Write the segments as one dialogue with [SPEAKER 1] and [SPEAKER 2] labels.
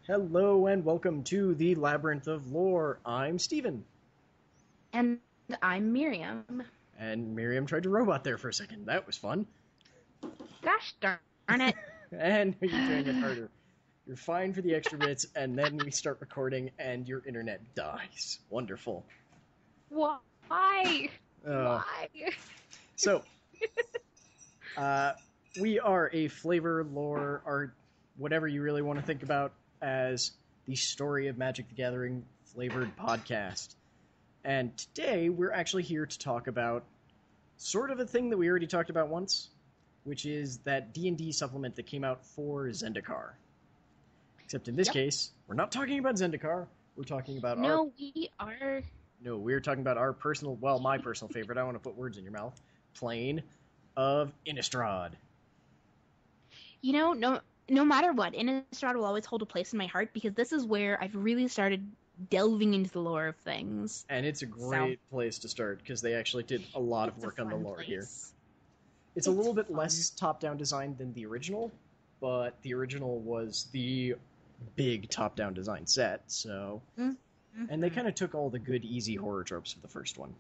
[SPEAKER 1] Hello and welcome to the Labyrinth of Lore. I'm Steven.
[SPEAKER 2] And I'm Miriam.
[SPEAKER 1] And Miriam tried to robot there for a second. That was fun.
[SPEAKER 2] Gosh darn it.
[SPEAKER 1] And you're doing it harder. You're fine for the extra bits, and then we start recording and your internet dies. Wonderful.
[SPEAKER 2] Why? Why?
[SPEAKER 1] So, we are a flavor, lore, art, whatever you really want to think about as the story of Magic the Gathering flavored podcast. And today we're actually here to talk about sort of a thing that we already talked about once, which is that D&D supplement that came out for Zendikar. Except in this case, we're not talking about Zendikar. We're talking about
[SPEAKER 2] we are.
[SPEAKER 1] No, we're talking about our personal, well, my personal favorite. I don't want to put words in your mouth. Plane of Innistrad.
[SPEAKER 2] You know, no matter what, Innistrad will always hold a place in my heart because this is where I've really started delving into the lore of things.
[SPEAKER 1] And it's a great place to start because they actually did a lot of work on the lore here. It's a little bit less top-down design than the original, but the original was the big top-down design set, so... Mm-hmm. And they kind of took all the good, easy horror tropes of the first one.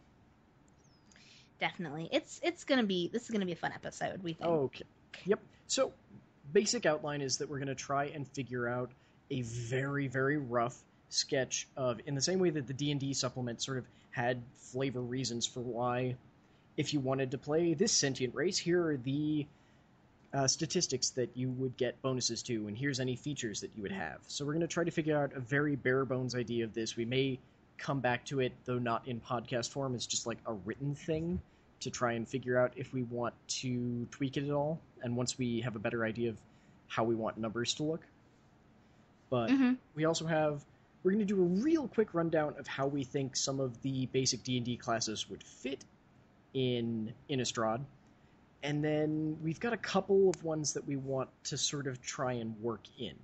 [SPEAKER 2] Definitely. This is gonna be a fun episode, we think.
[SPEAKER 1] Okay. Yep. So, basic outline is that we're going to try and figure out a very, very rough sketch of, in the same way that the D&D supplement sort of had flavor reasons for why, if you wanted to play this sentient race, here are the statistics that you would get bonuses to, and here's any features that you would have. So we're going to try to figure out a very bare-bones idea of this. We may come back to it, though not in podcast form, as just like a written thing, to try and figure out if we want to tweak it at all, and once we have a better idea of how we want numbers to look. But we also have... We're going to do a real quick rundown of how we think some of the basic D&D classes would fit in Innistrad, and then we've got a couple of ones that we want to sort of try and work in.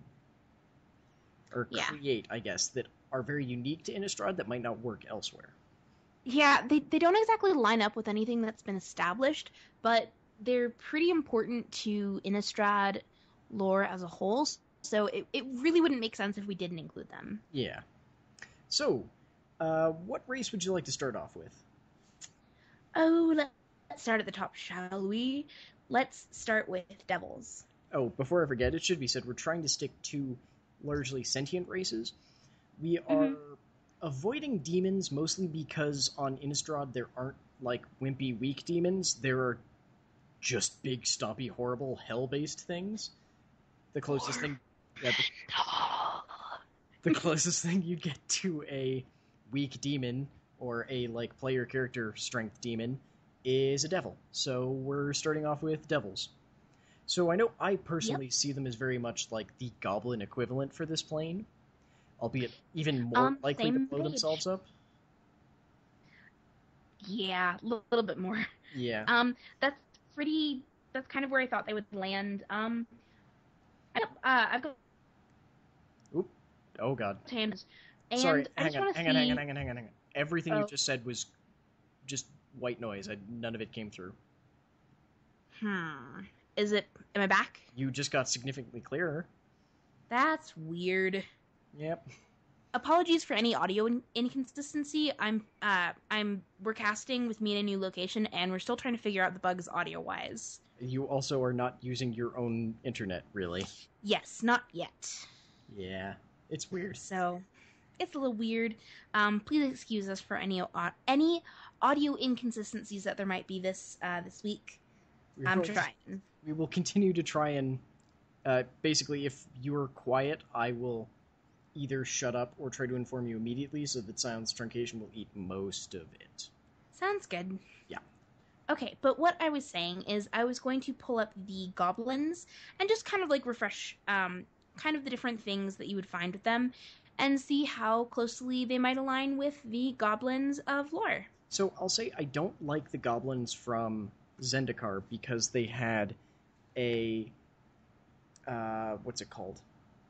[SPEAKER 1] Or create, I guess, that are very unique to Innistrad that might not work elsewhere.
[SPEAKER 2] Yeah, they don't exactly line up with anything that's been established, but they're pretty important to Innistrad lore as a whole, so it really wouldn't make sense if we didn't include them.
[SPEAKER 1] Yeah. So, what race would you like to start off with?
[SPEAKER 2] Oh, let's start at the top, shall we? Let's start with devils.
[SPEAKER 1] Oh, before I forget, it should be said we're trying to stick to largely sentient races. We are avoiding demons mostly because on Innistrad there aren't, like, wimpy, weak demons. There are just big, stompy, horrible, hell-based things. The closest thing... Yeah, the closest thing you get to a weak demon, or a, like, player character strength demon, is a devil. So we're starting off with devils. So I know I personally see them as very much like the goblin equivalent for this plane, albeit even more likely to blow themselves up.
[SPEAKER 2] Yeah, a little bit more.
[SPEAKER 1] Yeah.
[SPEAKER 2] That's kind of where I thought they would land. I've got...
[SPEAKER 1] Oop. Oh, God.
[SPEAKER 2] And
[SPEAKER 1] sorry, hang on. Everything you just said was just white noise. None of it came through.
[SPEAKER 2] Am I back?
[SPEAKER 1] You just got significantly clearer.
[SPEAKER 2] That's weird.
[SPEAKER 1] Yep.
[SPEAKER 2] Apologies for any audio inconsistency. We're casting with me in a new location, and we're still trying to figure out the bugs audio-wise.
[SPEAKER 1] You also are not using your own internet, really.
[SPEAKER 2] Yes, not yet.
[SPEAKER 1] Yeah, it's weird.
[SPEAKER 2] So, it's a little weird. Please excuse us for any audio inconsistencies that there might be this week. I'm trying.
[SPEAKER 1] We will continue to try and... basically, if you're quiet, I will either shut up or try to inform you immediately so that silence truncation will eat most of it.
[SPEAKER 2] Sounds good.
[SPEAKER 1] Yeah.
[SPEAKER 2] Okay, but what I was saying is I was going to pull up the goblins and just kind of like refresh kind of the different things that you would find with them and see how closely they might align with the goblins of lore.
[SPEAKER 1] So I'll say I don't like the goblins from Zendikar because they had a... what's it called?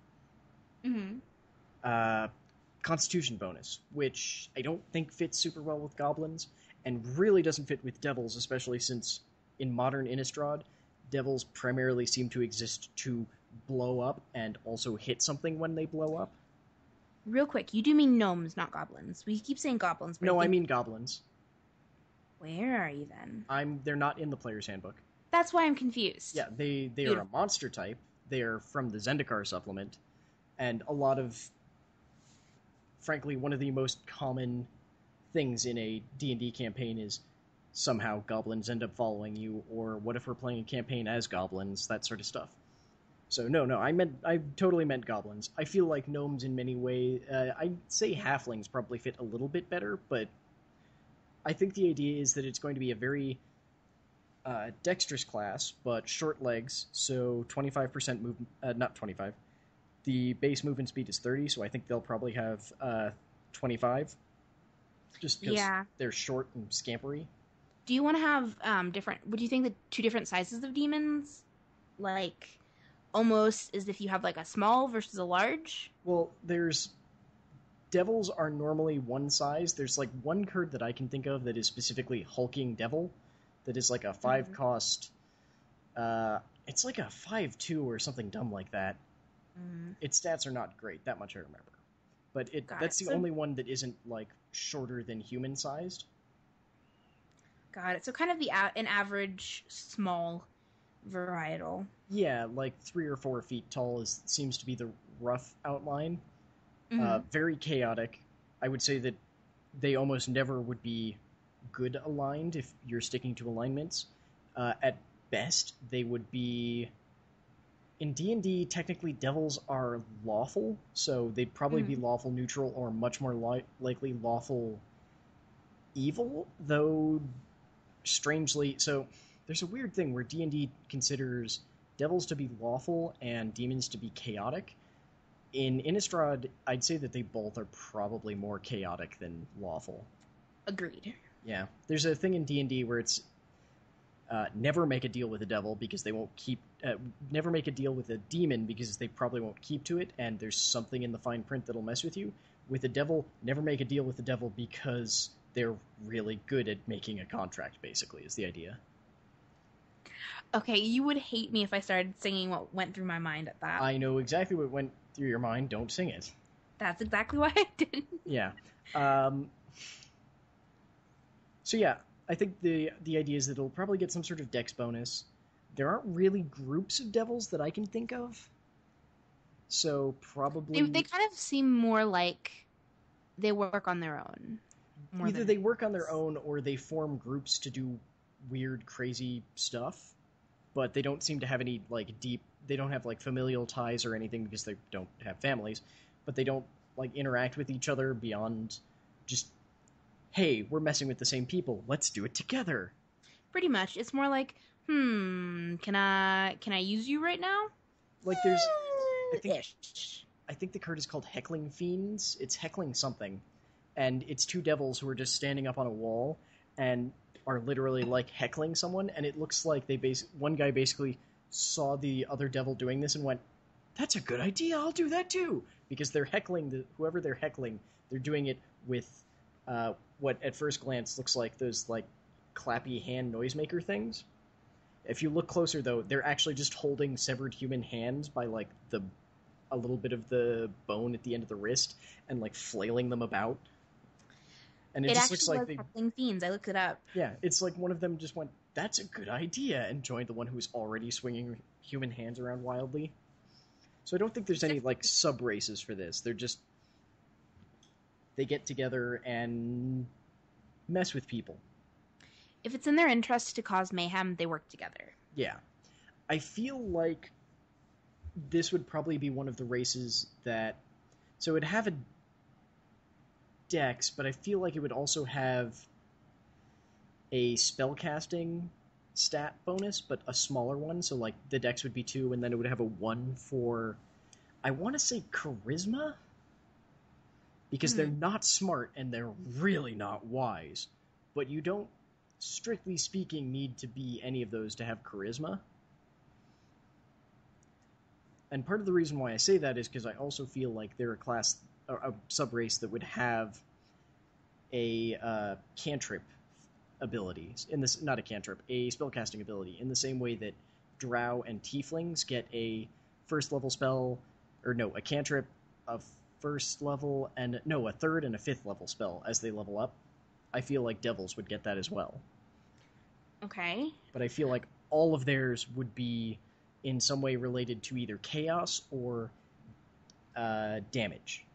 [SPEAKER 1] Constitution bonus, which I don't think fits super well with goblins, and really doesn't fit with devils, especially since in modern Innistrad, devils primarily seem to exist to blow up and also hit something when they blow up.
[SPEAKER 2] Real quick, you do mean gnomes, not goblins. We keep saying goblins, but
[SPEAKER 1] No, I mean goblins.
[SPEAKER 2] Where are you then?
[SPEAKER 1] They're not in the player's handbook.
[SPEAKER 2] That's why I'm confused.
[SPEAKER 1] Yeah, they are a monster type. They are from the Zendikar supplement, and a lot of, frankly, one of the most common things in a D&D campaign is somehow goblins end up following you, or what if we're playing a campaign as goblins, that sort of stuff. So no, I totally meant goblins. I feel like gnomes in many ways, I'd say halflings probably fit a little bit better, but I think the idea is that it's going to be a very dexterous class, but short legs, so 25% move, not 25. The base movement speed is 30, so I think they'll probably have 25, just because they're short and scampery.
[SPEAKER 2] Do you want to have different, would you think the two different sizes of demons? Like, almost as if you have like a small versus a large?
[SPEAKER 1] Well, devils are normally one size. There's like one card that I can think of that is specifically Hulking Devil, that is like a 5 cost. It's like a 5/2 or something dumb like that. Its stats are not great, that much I remember. But that's the only one that isn't like shorter than human sized.
[SPEAKER 2] Got it. So kind of an average small varietal.
[SPEAKER 1] Yeah, like 3 or 4 feet tall seems to be the rough outline. Very chaotic. I would say that they almost never would be good aligned if you're sticking to alignments. At best, they would be... In D&D, technically, devils are lawful, so they'd probably be lawful neutral or much more likely lawful evil, though strangely... So there's a weird thing where D&D considers devils to be lawful and demons to be chaotic. In Innistrad, I'd say that they both are probably more chaotic than lawful.
[SPEAKER 2] Agreed.
[SPEAKER 1] Yeah. There's a thing in D&D where it's never make a deal with a devil because they won't keep... never make a deal with a demon because they probably won't keep to it, and there's something in the fine print that'll mess with you. With a devil, never make a deal with the devil because they're really good at making a contract, basically, is the idea.
[SPEAKER 2] Okay, you would hate me if I started singing what went through my mind at that.
[SPEAKER 1] I know exactly what went through your mind. Don't sing it.
[SPEAKER 2] That's exactly why I didn't.
[SPEAKER 1] Yeah. So yeah, I think the idea is that it'll probably get some sort of dex bonus. There aren't really groups of devils that I can think of. So probably...
[SPEAKER 2] They kind of seem more like they work on their own.
[SPEAKER 1] Either they work on their own or they form groups to do weird, crazy stuff. But they don't seem to have any, like, deep... They don't have, like, familial ties or anything because they don't have families. But they don't, like, interact with each other beyond just, hey, we're messing with the same people. Let's do it together.
[SPEAKER 2] Pretty much. It's more like, can I use you right now?
[SPEAKER 1] Like, there's... I think the card is called Heckling Fiends. It's heckling something. And it's two devils who are just standing up on a wall and are literally, like, heckling someone. And it looks like one guy basically saw the other devil doing this and went, that's a good idea, I'll do that too! Because they're heckling, whoever they're heckling, they're doing it with what at first glance looks like those, like, clappy hand noisemaker things. If you look closer, though, they're actually just holding severed human hands by, like, a little bit of the bone at the end of the wrist and, like, flailing them about. And it just looks like
[SPEAKER 2] Heckling Fiends. I looked it up.
[SPEAKER 1] Yeah, it's like one of them just went, that's a good idea, and joined the one who's already swinging human hands around wildly. So I don't think there's any, like, sub-races for this. They're just... They get together and mess with people.
[SPEAKER 2] If it's in their interest to cause mayhem, they work together.
[SPEAKER 1] Yeah. I feel like this would probably be one of the races that... So it'd have a dex, but I feel like it would also have a spellcasting stat bonus, but a smaller one. So, like, the dex would be 2, and then it would have a 1 for... I want to say charisma? Because they're not smart, and they're really not wise. But you don't, strictly speaking, need to be any of those to have charisma. And part of the reason why I say that is because I also feel like they're a class, a sub-race that would have a cantrip ability. Not a cantrip, a spellcasting ability, in the same way that drow and tieflings get a first level spell, or no, a cantrip, a first level, and no, a third and a fifth level spell as they level up, I feel like devils would get that as well.
[SPEAKER 2] Okay.
[SPEAKER 1] But I feel like all of theirs would be in some way related to either chaos or damage.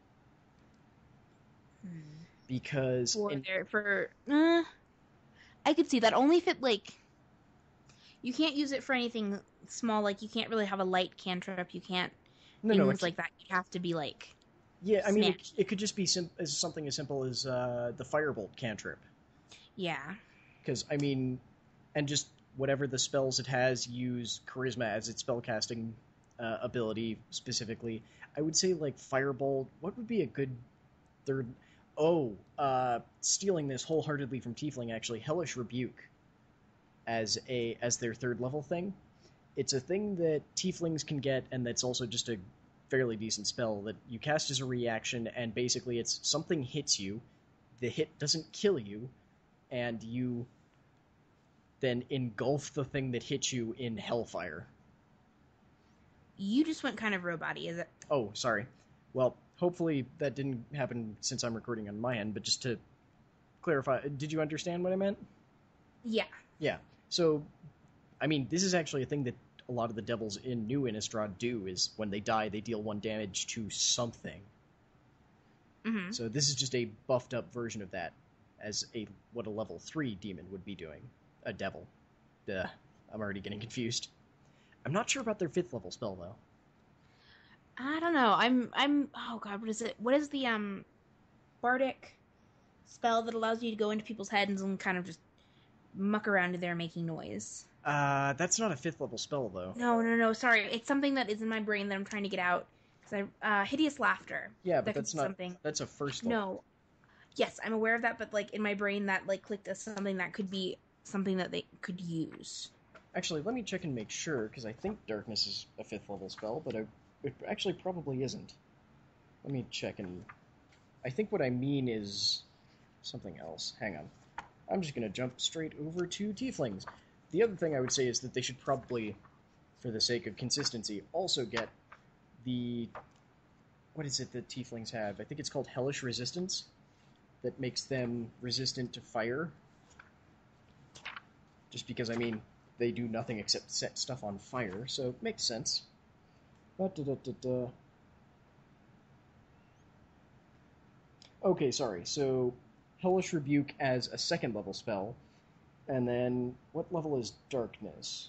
[SPEAKER 1] Because
[SPEAKER 2] I could see that only if it like you can't use it for anything small, like you can't really have a light cantrip, you can't things like that. You have to be like
[SPEAKER 1] I mean it could just be as something as simple as the firebolt cantrip.
[SPEAKER 2] Yeah.
[SPEAKER 1] Because I mean, and just whatever the spells it has, use charisma as its spellcasting ability specifically. I would say like firebolt. What would be a good third? Stealing this wholeheartedly from Tiefling, actually, Hellish Rebuke as their third level thing. It's a thing that Tieflings can get, and that's also just a fairly decent spell that you cast as a reaction, and basically it's something hits you, the hit doesn't kill you, and you then engulf the thing that hits you in hellfire.
[SPEAKER 2] You just went kind of robot-y, is it?
[SPEAKER 1] Oh, sorry. Well, hopefully that didn't happen since I'm recording on my end, but just to clarify, did you understand what I meant?
[SPEAKER 2] Yeah.
[SPEAKER 1] Yeah. So, I mean, this is actually a thing that a lot of the devils in New Innistrad do, is when they die, they deal 1 damage to something.
[SPEAKER 2] Mm-hmm.
[SPEAKER 1] So this is just a buffed up version of that, as what a level 3 demon would be doing. A devil. Duh. I'm already getting confused. I'm not sure about their 5th level spell, though.
[SPEAKER 2] I don't know. I'm oh god, what is it? What is the bardic spell that allows you to go into people's heads and kind of just muck around in there making noise?
[SPEAKER 1] That's not a 5th level spell, though.
[SPEAKER 2] No, sorry. It's something that is in my brain that I'm trying to get out. Hideous Laughter.
[SPEAKER 1] Yeah, but that's not
[SPEAKER 2] something.
[SPEAKER 1] That's a first level.
[SPEAKER 2] No. Yes, I'm aware of that, but like in my brain that like clicked as something that could be something that they could use.
[SPEAKER 1] Actually, let me check and make sure, because I think Darkness is a 5th level spell, but it actually probably isn't. Let me check, and I think what I mean is something else. Hang on. I'm just going to jump straight over to Tieflings. The other thing I would say is that they should probably, for the sake of consistency, also get the... What is it that Tieflings have? I think it's called Hellish Resistance, that makes them resistant to fire. Just because, I mean, they do nothing except set stuff on fire, so it makes sense. Okay, sorry. So, Hellish Rebuke as a 2nd level spell, and then what level is Darkness?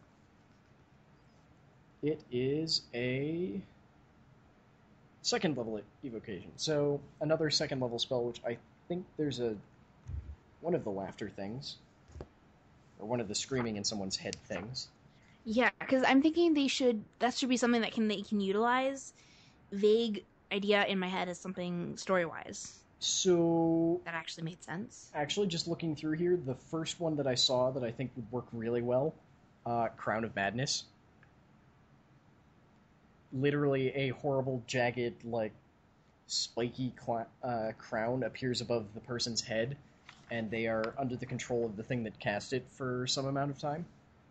[SPEAKER 1] It is a 2nd level evocation. So, another 2nd level spell, which I think there's one of the laughter things, or one of the screaming in someone's head things.
[SPEAKER 2] Yeah, because I'm thinking that should be something that they can utilize. Vague idea in my head is something story-wise.
[SPEAKER 1] So...
[SPEAKER 2] That actually made sense.
[SPEAKER 1] Actually, just looking through here, the first one that I saw that I think would work really well, Crown of Madness. Literally a horrible, jagged, like, spiky crown appears above the person's head, and they are under the control of the thing that cast it for some amount of time.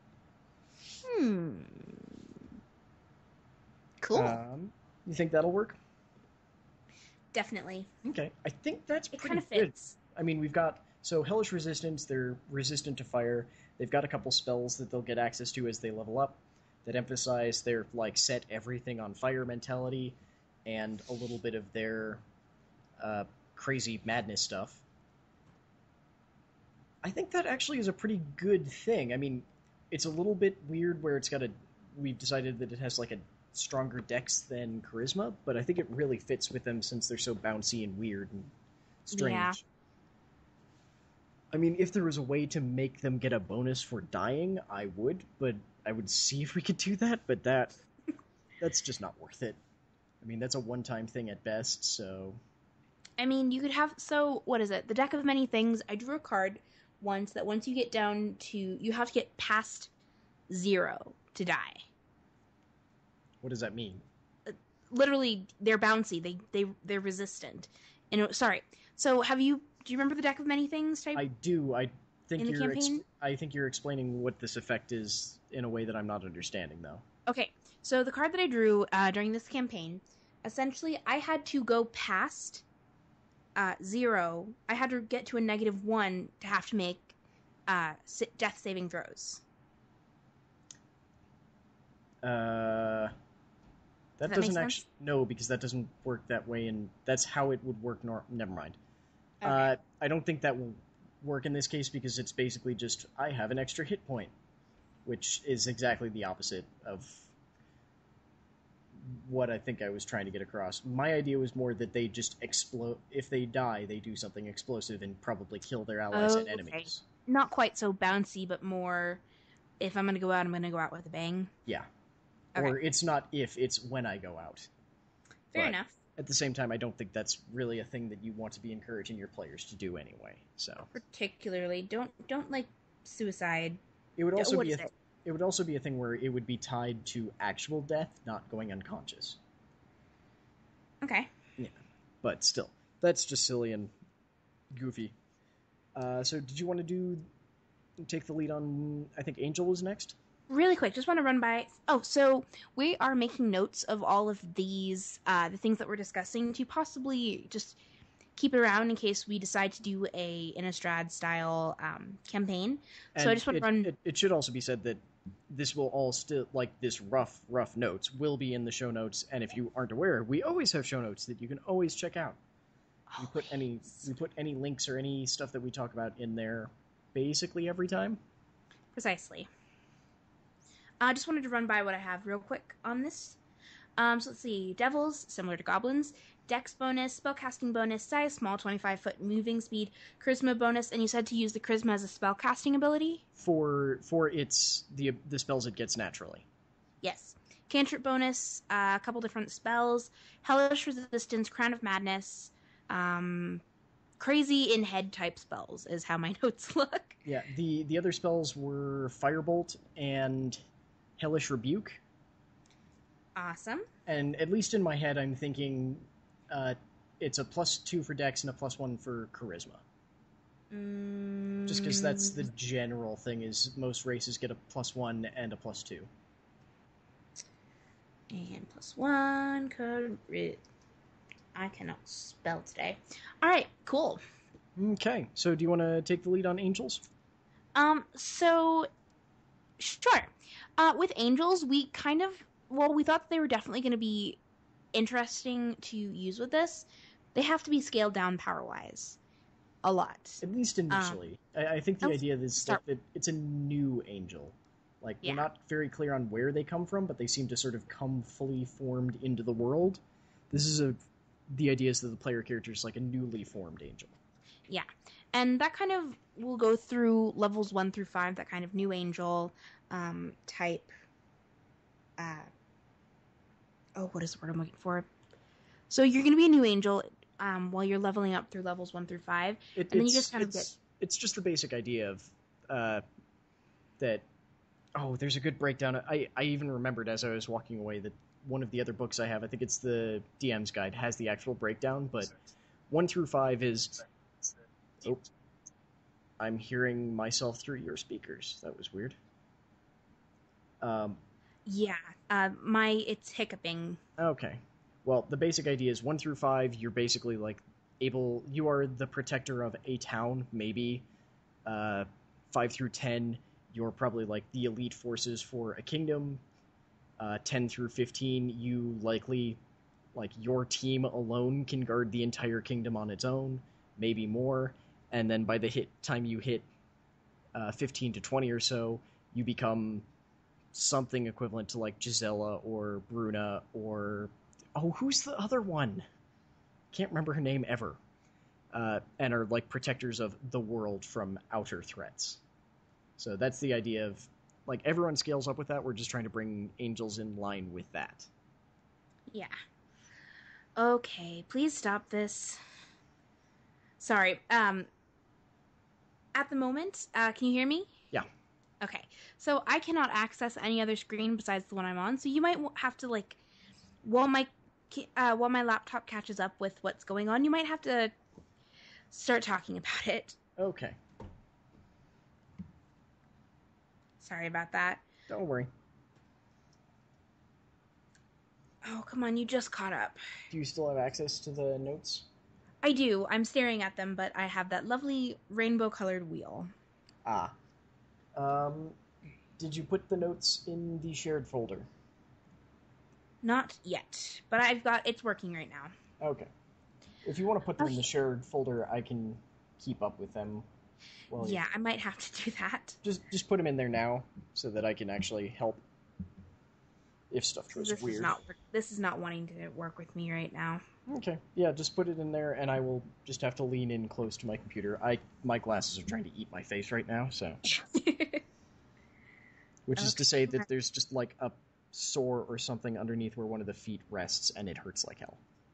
[SPEAKER 2] Cool.
[SPEAKER 1] You think that'll work?
[SPEAKER 2] Definitely.
[SPEAKER 1] Okay. I think that's pretty
[SPEAKER 2] kind of
[SPEAKER 1] good.
[SPEAKER 2] fits.
[SPEAKER 1] I mean, we've got... So, Hellish Resistance, they're resistant to fire. They've got a couple spells that they'll get access to as they level up that emphasize their, like, set everything on fire mentality and a little bit of their crazy madness stuff. I think that actually is a pretty good thing. I mean, it's a little bit weird where we've decided that it has like a stronger dex than charisma, but I think it really fits with them since they're so bouncy and weird and strange.
[SPEAKER 2] Yeah.
[SPEAKER 1] I mean, if there was a way to make them get a bonus for dying, I would, but I would see if we could do that, but that's just not worth it. I mean, that's a one-time thing at best, so...
[SPEAKER 2] I mean, you could have... So, what is it? The Deck of Many Things, I drew a card once that once you get down to... You have to get past 0 to die.
[SPEAKER 1] What does that mean?
[SPEAKER 2] Literally, they're bouncy. They're resistant. And sorry. So, do you remember the Deck of Many Things type?
[SPEAKER 1] I do. I think
[SPEAKER 2] in the campaign?
[SPEAKER 1] I think you're explaining what this effect is in a way that I'm not understanding, though.
[SPEAKER 2] Okay. So the card that I drew during this campaign, essentially, I had to go past 0. I had to get to a -1 to have to make death saving throws.
[SPEAKER 1] That doesn't actually... No, because that doesn't work that way, and that's how it would work. Never mind.
[SPEAKER 2] Okay.
[SPEAKER 1] I don't think that will work in this case because it's basically just, I have an extra hit point, which is exactly the opposite of what I think I was trying to get across. My idea was more that they just explode. If they die, they do something explosive and probably kill their allies and enemies.
[SPEAKER 2] Not quite so bouncy, but more, if I'm going to go out, I'm going to go out with a bang.
[SPEAKER 1] Yeah.
[SPEAKER 2] Okay.
[SPEAKER 1] Or it's not if, it's when I go out.
[SPEAKER 2] Fair enough.
[SPEAKER 1] At the same time, I don't think that's really a thing that you want to be encouraging your players to do anyway. So
[SPEAKER 2] particularly, don't like suicide.
[SPEAKER 1] It would also it would also be a thing where it would be tied to actual death, not going unconscious.
[SPEAKER 2] Okay.
[SPEAKER 1] Yeah, but still, that's just silly and goofy. So did you want to take the lead on? I think Angel was next.
[SPEAKER 2] Really quick, just want to run by... Oh, so we are making notes of all of these, the things that we're discussing, to possibly just keep it around in case we decide to do an Innistrad style campaign.
[SPEAKER 1] And
[SPEAKER 2] so I just want to run...
[SPEAKER 1] It should also be said that this will all still, like, this rough notes will be in the show notes, and if you aren't aware, we always have show notes that you can always check out. We put any links or any stuff that we talk about in there basically every time.
[SPEAKER 2] Precisely. I just wanted to run by what I have real quick on this. So let's see. Devils, similar to goblins. Dex bonus, spellcasting bonus, size small, 25-foot moving speed, charisma bonus, and you said to use the charisma as a spellcasting ability?
[SPEAKER 1] For its the spells it gets naturally.
[SPEAKER 2] Yes. Cantrip bonus, a couple different spells, hellish resistance, crown of madness, crazy in head type spells is how my notes look.
[SPEAKER 1] Yeah, the other spells were firebolt and hellish rebuke.
[SPEAKER 2] Awesome.
[SPEAKER 1] And at least in my head, I'm thinking it's a +2 for Dex and a +1 for charisma. Just because that's the general thing, is most races get a +1 and a +2.
[SPEAKER 2] And +1, I cannot spell today. All right, cool.
[SPEAKER 1] Okay, so do you want to take the lead on Angels?
[SPEAKER 2] So, sure. With Angels, we thought they were definitely going to be interesting to use with this. They have to be scaled down power-wise a lot.
[SPEAKER 1] At least initially. I think the idea is that it's a new Angel. Like, we're not very clear on where they come from, but they seem to sort of come fully formed into the world. This is the idea is that the player character is like a newly formed Angel.
[SPEAKER 2] Yeah. And that kind of will go through levels 1 through 5, that kind of new Angel type. What is the word I'm looking for? So you're going to be a new Angel while you're leveling up through levels 1 through 5. And then you just kind of get...
[SPEAKER 1] It's just the basic idea of that... Oh, there's a good breakdown. I even remembered as I was walking away that one of the other books I have, I think it's the DM's Guide, has the actual breakdown, but 1 through 5 is... Oh, I'm hearing myself through your speakers. That was weird.
[SPEAKER 2] It's hiccuping.
[SPEAKER 1] Okay. Well, the basic idea is 1 through 5, you're basically like you are the protector of a town, maybe. 5 through 10, you're probably like the elite forces for a kingdom. 10 through 15, you likely, like, your team alone can guard the entire kingdom on its own, maybe more. And then by the time you hit 15 to 20 or so, you become something equivalent to like Gisela or Bruna or... Oh, who's the other one? Can't remember her name ever. And are like protectors of the world from outer threats. So that's the idea of, like, everyone scales up with that. We're just trying to bring Angels in line with that.
[SPEAKER 2] Yeah. Okay, please stop this. Sorry. At the moment, can you hear me?
[SPEAKER 1] Yeah.
[SPEAKER 2] Okay. So I cannot access any other screen besides the one I'm on. So you might have to, like, while my laptop catches up with what's going on, you might have to start talking about it.
[SPEAKER 1] Okay.
[SPEAKER 2] Sorry about that.
[SPEAKER 1] Don't worry.
[SPEAKER 2] Oh, come on, you just caught up.
[SPEAKER 1] Do you still have access to the notes?
[SPEAKER 2] I do. I'm staring at them, but I have that lovely rainbow-colored wheel.
[SPEAKER 1] Ah. Um, did you put the notes in the shared folder?
[SPEAKER 2] Not yet, but it's working right now.
[SPEAKER 1] Okay. If you want to put them in the shared folder, I can keep up with them.
[SPEAKER 2] Well, yeah, I might have to do that.
[SPEAKER 1] Just put them in there now, so that I can actually help if stuff goes weird.
[SPEAKER 2] This is not wanting to work with me right now.
[SPEAKER 1] Okay, yeah, just put it in there, and I will just have to lean in close to my computer. My glasses are trying to eat my face right now, so... Which is to say that there's just, like, a sore or something underneath where one of the feet rests, and it hurts like hell.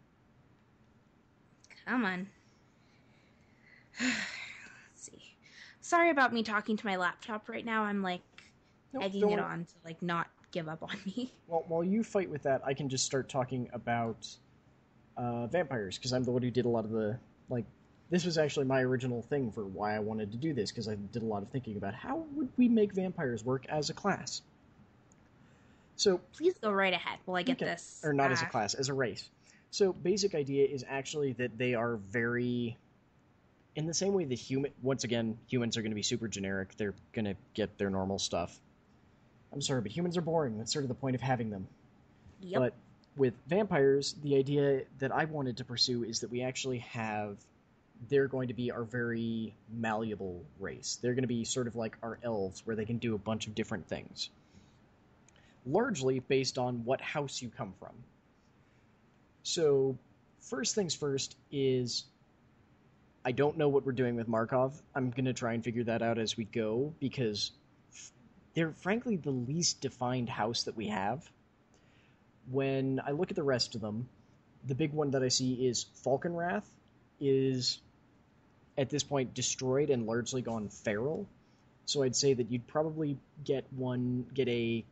[SPEAKER 2] Come on. Let's see. Sorry about me talking to my laptop right now. I'm, like, egging it on to, like, not give up on me.
[SPEAKER 1] Well, while you fight with that, I can just start talking about vampires, because I'm the one who did a lot of the, like, this was actually my original thing for why I wanted to do this, because I did a lot of thinking about how would we make vampires work as a class. So
[SPEAKER 2] please go right ahead while I get this.
[SPEAKER 1] Or not as a class, as a race. So basic idea is actually that they are very, in the same way that once again, humans are going to be super generic. They're going to get their normal stuff. I'm sorry, but humans are boring. That's sort of the point of having them.
[SPEAKER 2] Yep.
[SPEAKER 1] But with vampires, the idea that I wanted to pursue is that we actually have, they're going to be our very malleable race. They're going to be sort of like our elves, where they can do a bunch of different things. Largely based on what house you come from. So, first things first is, I don't know what we're doing with Markov. I'm going to try and figure that out as we go, because they're frankly the least defined house that we have. When I look at the rest of them, the big one that I see is Falkenrath is, at this point, destroyed and largely gone feral. So I'd say that you'd probably get a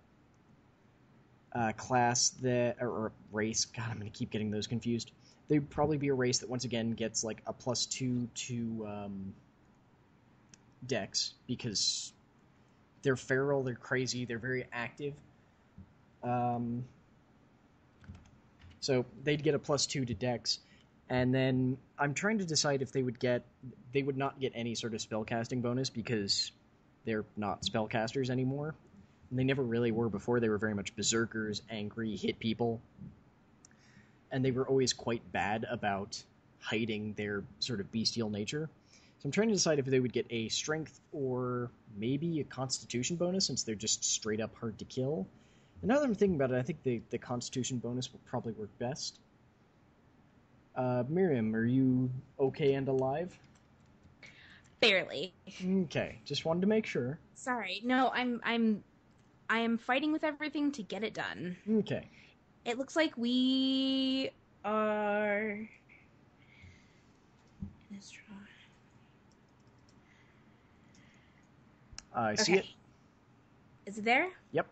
[SPEAKER 1] class that, or race, God, I'm going to keep getting those confused. They'd probably be a race that once again gets like a +2 to Dex, because they're feral, they're crazy, they're very active. So they'd get a +2 to Dex, and then I'm trying to decide if they would not get any sort of spellcasting bonus, because they're not spellcasters anymore. And they never really were before. They were very much berserkers, angry, hit people. And they were always quite bad about hiding their sort of bestial nature. So I'm trying to decide if they would get a strength or maybe a constitution bonus, since they're just straight up hard to kill. And now that I'm thinking about it, I think the constitution bonus will probably work best. Miriam, are you okay and alive?
[SPEAKER 2] Barely.
[SPEAKER 1] Okay, just wanted to make sure.
[SPEAKER 2] Sorry. No, I am fighting with everything to get it done.
[SPEAKER 1] Okay.
[SPEAKER 2] It looks like we are...
[SPEAKER 1] I see it.
[SPEAKER 2] Is it there?
[SPEAKER 1] Yep.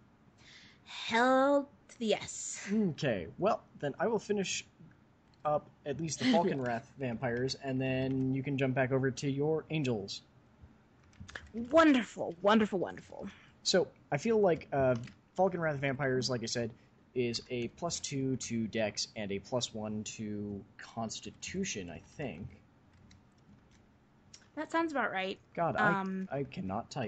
[SPEAKER 2] Hell to the yes.
[SPEAKER 1] Okay, well, then I will finish up at least the Falkenrath vampires, and then you can jump back over to your angels.
[SPEAKER 2] Wonderful, wonderful, wonderful.
[SPEAKER 1] So, I feel like Falkenrath vampires, like I said, is a +2 to Dex and a +1 to Constitution, I think.
[SPEAKER 2] That sounds about right.
[SPEAKER 1] God, I cannot type.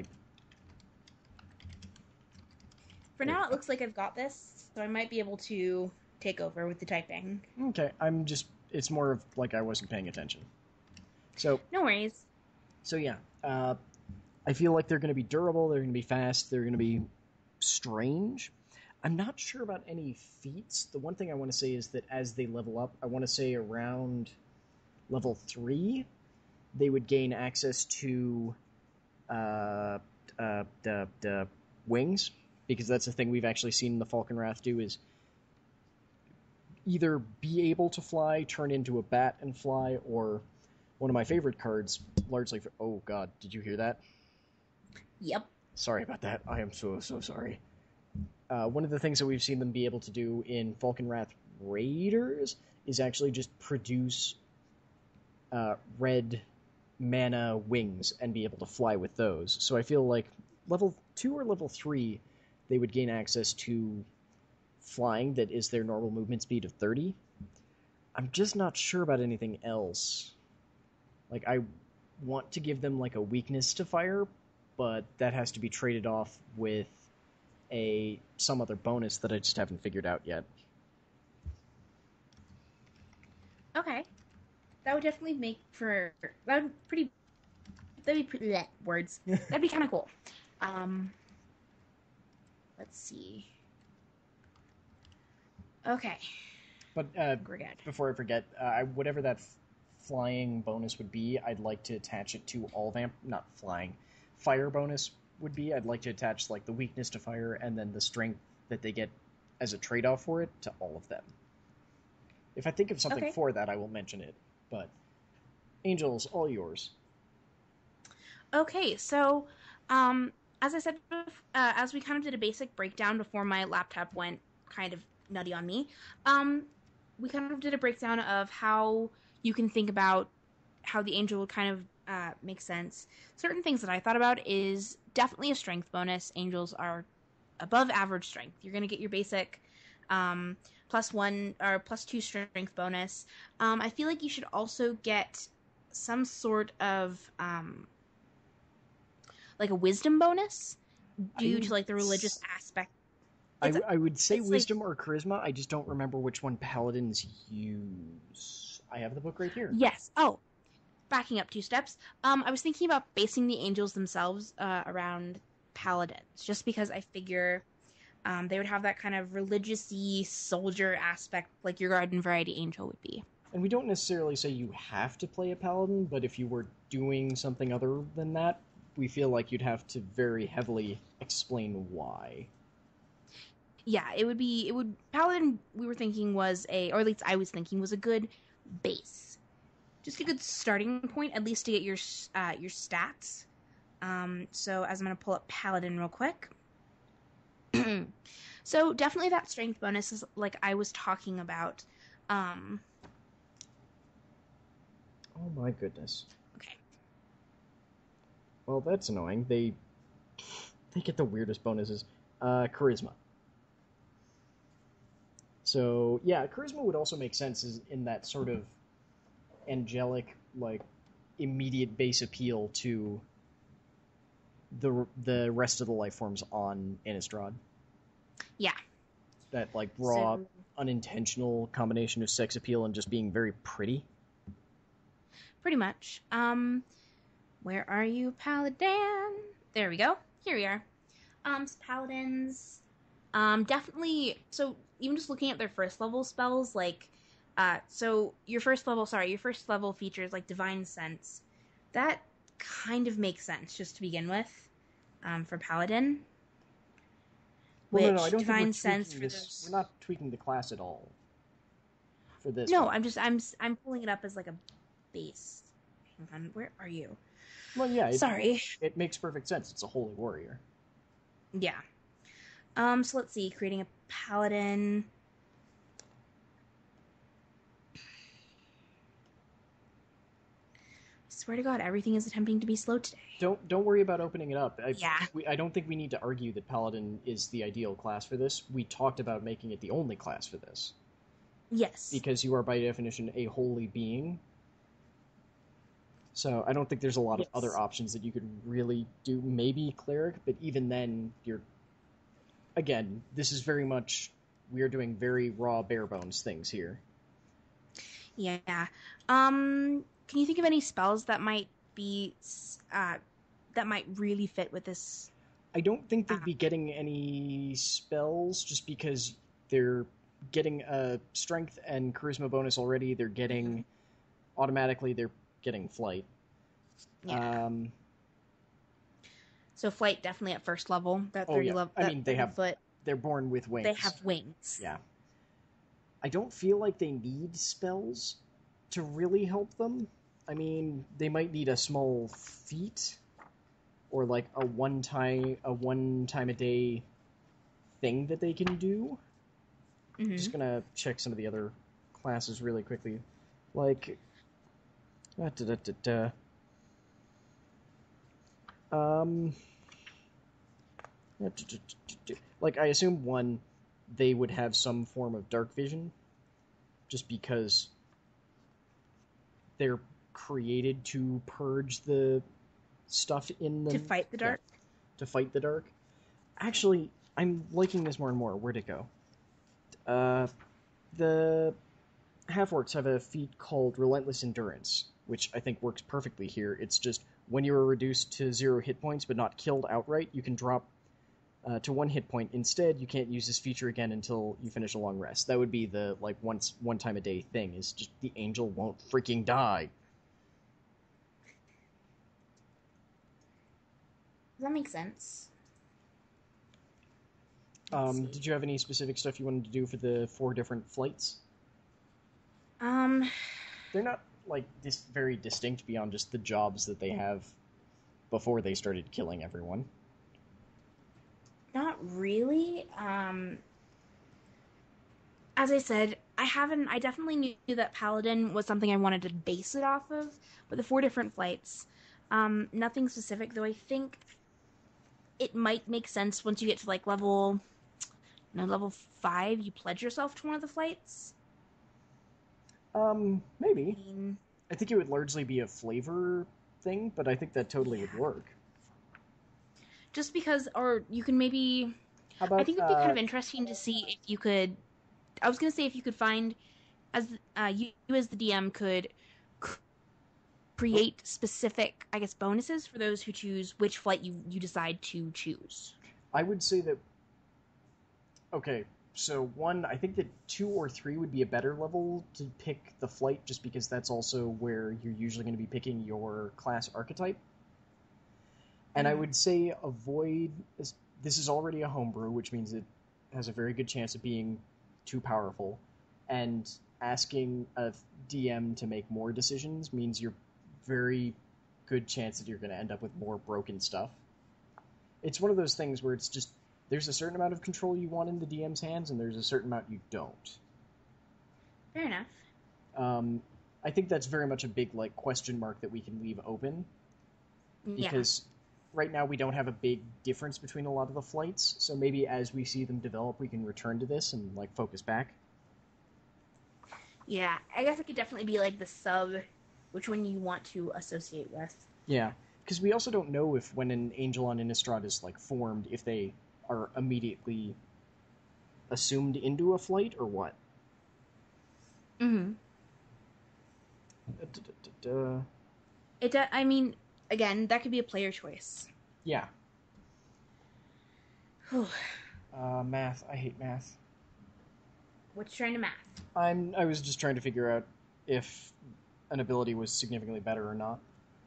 [SPEAKER 2] For now, it looks like I've got this, so I might be able to take over with the typing.
[SPEAKER 1] Okay, it's more of like I wasn't paying attention. So
[SPEAKER 2] no worries.
[SPEAKER 1] So yeah, I feel like they're going to be durable, they're going to be fast, they're going to be strange. I'm not sure about any feats. The one thing I want to say is that as they level up, I want to say around level 3, they would gain access to the wings, because that's the thing we've actually seen the Falkenrath do, is either be able to fly, turn into a bat and fly, or one of my favorite cards, largely for... Oh god, did you hear that?
[SPEAKER 2] Yep.
[SPEAKER 1] Sorry about that. I am so sorry. One of the things that we've seen them be able to do in Falkenrath Raiders is actually just produce red mana wings and be able to fly with those. So I feel like level 2 or level 3, they would gain access to flying that is their normal movement speed of 30. I'm just not sure about anything else. Like, I want to give them, like, a weakness to fire, but that has to be traded off with some other bonus that I just haven't figured out yet.
[SPEAKER 2] Okay. That would definitely make for... That'd be pretty... Bleh, words. That'd be kind of cool. Let's see. Okay.
[SPEAKER 1] But
[SPEAKER 2] We're good.
[SPEAKER 1] before I forget, whatever that flying bonus would be, I'd like to attach it to all not flying, fire bonus would be. I'd like to attach like the weakness to fire and then the strength that they get as a trade-off for it to all of them. If I think of something for that, I will mention it. But Angels, all yours.
[SPEAKER 2] Okay, so as I said, as we kind of did a basic breakdown before my laptop went kind of nutty on me, we kind of did a breakdown of how you can think about how the angel would kind of make sense. Certain things that I thought about is definitely a strength bonus. Angels are above average strength. You're going to get your basic +1 or +2 strength bonus. I feel like you should also get some sort of like a wisdom bonus due to like the religious aspect.
[SPEAKER 1] I would say wisdom or charisma. I just don't remember which one paladins use. I have the book right here.
[SPEAKER 2] Yes. Oh, backing up 2 steps. I was thinking about basing the angels themselves around paladins, just because I figure they would have that kind of religious-y soldier aspect, like your garden variety angel would be.
[SPEAKER 1] And we don't necessarily say you have to play a paladin, but if you were doing something other than that, we feel like you'd have to very heavily explain why.
[SPEAKER 2] Yeah, paladin we were thinking was or at least I was thinking was a good base. Just a good starting point, at least to get your stats. So as I'm going to pull up paladin real quick. So definitely that strength bonus is like I was talking about.
[SPEAKER 1] Oh my goodness.
[SPEAKER 2] Okay.
[SPEAKER 1] Well, that's annoying. They get the weirdest bonuses. Charisma. So, yeah, charisma would also make sense in that sort of angelic, like, immediate base appeal to the rest of the life forms on Innistrad.
[SPEAKER 2] Yeah.
[SPEAKER 1] That, like, raw, unintentional combination of sex appeal and just being very pretty.
[SPEAKER 2] Pretty much. Where are you, Paladin? There we go. Here we are. Paladins. Definitely. So even just looking at their first level spells, like, so your first level features like Divine Sense. That kind of makes sense just to begin with, for Paladin.
[SPEAKER 1] Well, no, I don't think we're not tweaking the class at all. For this.
[SPEAKER 2] No, one. I'm pulling it up as like a base. Hang on, where are you?
[SPEAKER 1] Well, yeah.
[SPEAKER 2] Sorry.
[SPEAKER 1] It makes perfect sense. It's a holy warrior.
[SPEAKER 2] Yeah. So let's see. Creating a paladin. Swear to God, everything is attempting to be slow today.
[SPEAKER 1] Don't worry about opening it up.
[SPEAKER 2] Yeah.
[SPEAKER 1] I don't think we need to argue that Paladin is the ideal class for this. We talked about making it the only class for this.
[SPEAKER 2] Yes.
[SPEAKER 1] Because you are, by definition, a holy being. So I don't think there's a lot of other options that you could really do. Maybe Cleric, but even then, again, this is very much... We are doing very raw, bare-bones things here.
[SPEAKER 2] Yeah. Can you think of any spells that might be... that might really fit with this?
[SPEAKER 1] I don't think they'd be getting any spells, just because they're getting a strength and charisma bonus already. They're getting... Automatically, they're getting flight.
[SPEAKER 2] Yeah. So flight definitely at first level. That 30 level.
[SPEAKER 1] I mean, they're born with wings.
[SPEAKER 2] They have wings.
[SPEAKER 1] Yeah. I don't feel like they need spells to really help them. I mean, they might need a small feat or like a one time a day thing that they can do.
[SPEAKER 2] Mm-hmm.
[SPEAKER 1] Just gonna check some of the other classes really quickly. Like like I assume one they would have some form of dark vision, just because they're created to purge the stuff in them.
[SPEAKER 2] To fight the dark?
[SPEAKER 1] Yeah, to fight the dark. Actually, I'm liking this more and more. Where'd it go? The half-orcs have a feat called Relentless Endurance, which I think works perfectly here. It's just when you are reduced to 0 hit points but not killed outright, you can drop to 1 hit point. Instead, you can't use this feature again until you finish a long rest. That would be the one time a day thing, is just the angel won't freaking die.
[SPEAKER 2] That makes sense.
[SPEAKER 1] Did you have any specific stuff you wanted to do for the 4 different flights? They're not very distinct beyond just the jobs that they have before they started killing everyone.
[SPEAKER 2] Not really. As I said, I definitely knew that Paladin was something I wanted to base it off of, but the 4 different flights, nothing specific, though I think it might make sense once you get to level 5, you pledge yourself to one of the flights.
[SPEAKER 1] Maybe. I think it would largely be a flavor thing, but I think that totally would work.
[SPEAKER 2] Just because, or you can maybe...
[SPEAKER 1] How about,
[SPEAKER 2] I think it would be kind of interesting to see if you could... I was going to say if you could find... you as the DM could create specific, I guess, bonuses for those who choose which flight you decide to choose.
[SPEAKER 1] I would say that... Okay, so 1, I think that 2 or 3 would be a better level to pick the flight, just because that's also where you're usually going to be picking your class archetype. And I would say avoid... This is already a homebrew, which means it has a very good chance of being too powerful. And asking a DM to make more decisions means you're very good chance that you're going to end up with more broken stuff. It's one of those things where it's just... There's a certain amount of control you want in the DM's hands, and there's a certain amount you don't.
[SPEAKER 2] Fair enough.
[SPEAKER 1] I think that's very much a big question mark that we can leave open. Because right now we don't have a big difference between a lot of the flights, so maybe as we see them develop, we can return to this and focus back.
[SPEAKER 2] Yeah, I guess it could definitely be the sub, which one you want to associate with.
[SPEAKER 1] Yeah, because we also don't know if when an angel on Innistrad is formed, if they are immediately assumed into a flight or what.
[SPEAKER 2] Mm-hmm. I mean, again, that could be a player choice.
[SPEAKER 1] Yeah. Math. I hate math.
[SPEAKER 2] What you trying to math?
[SPEAKER 1] I was just trying to figure out if an ability was significantly better or not.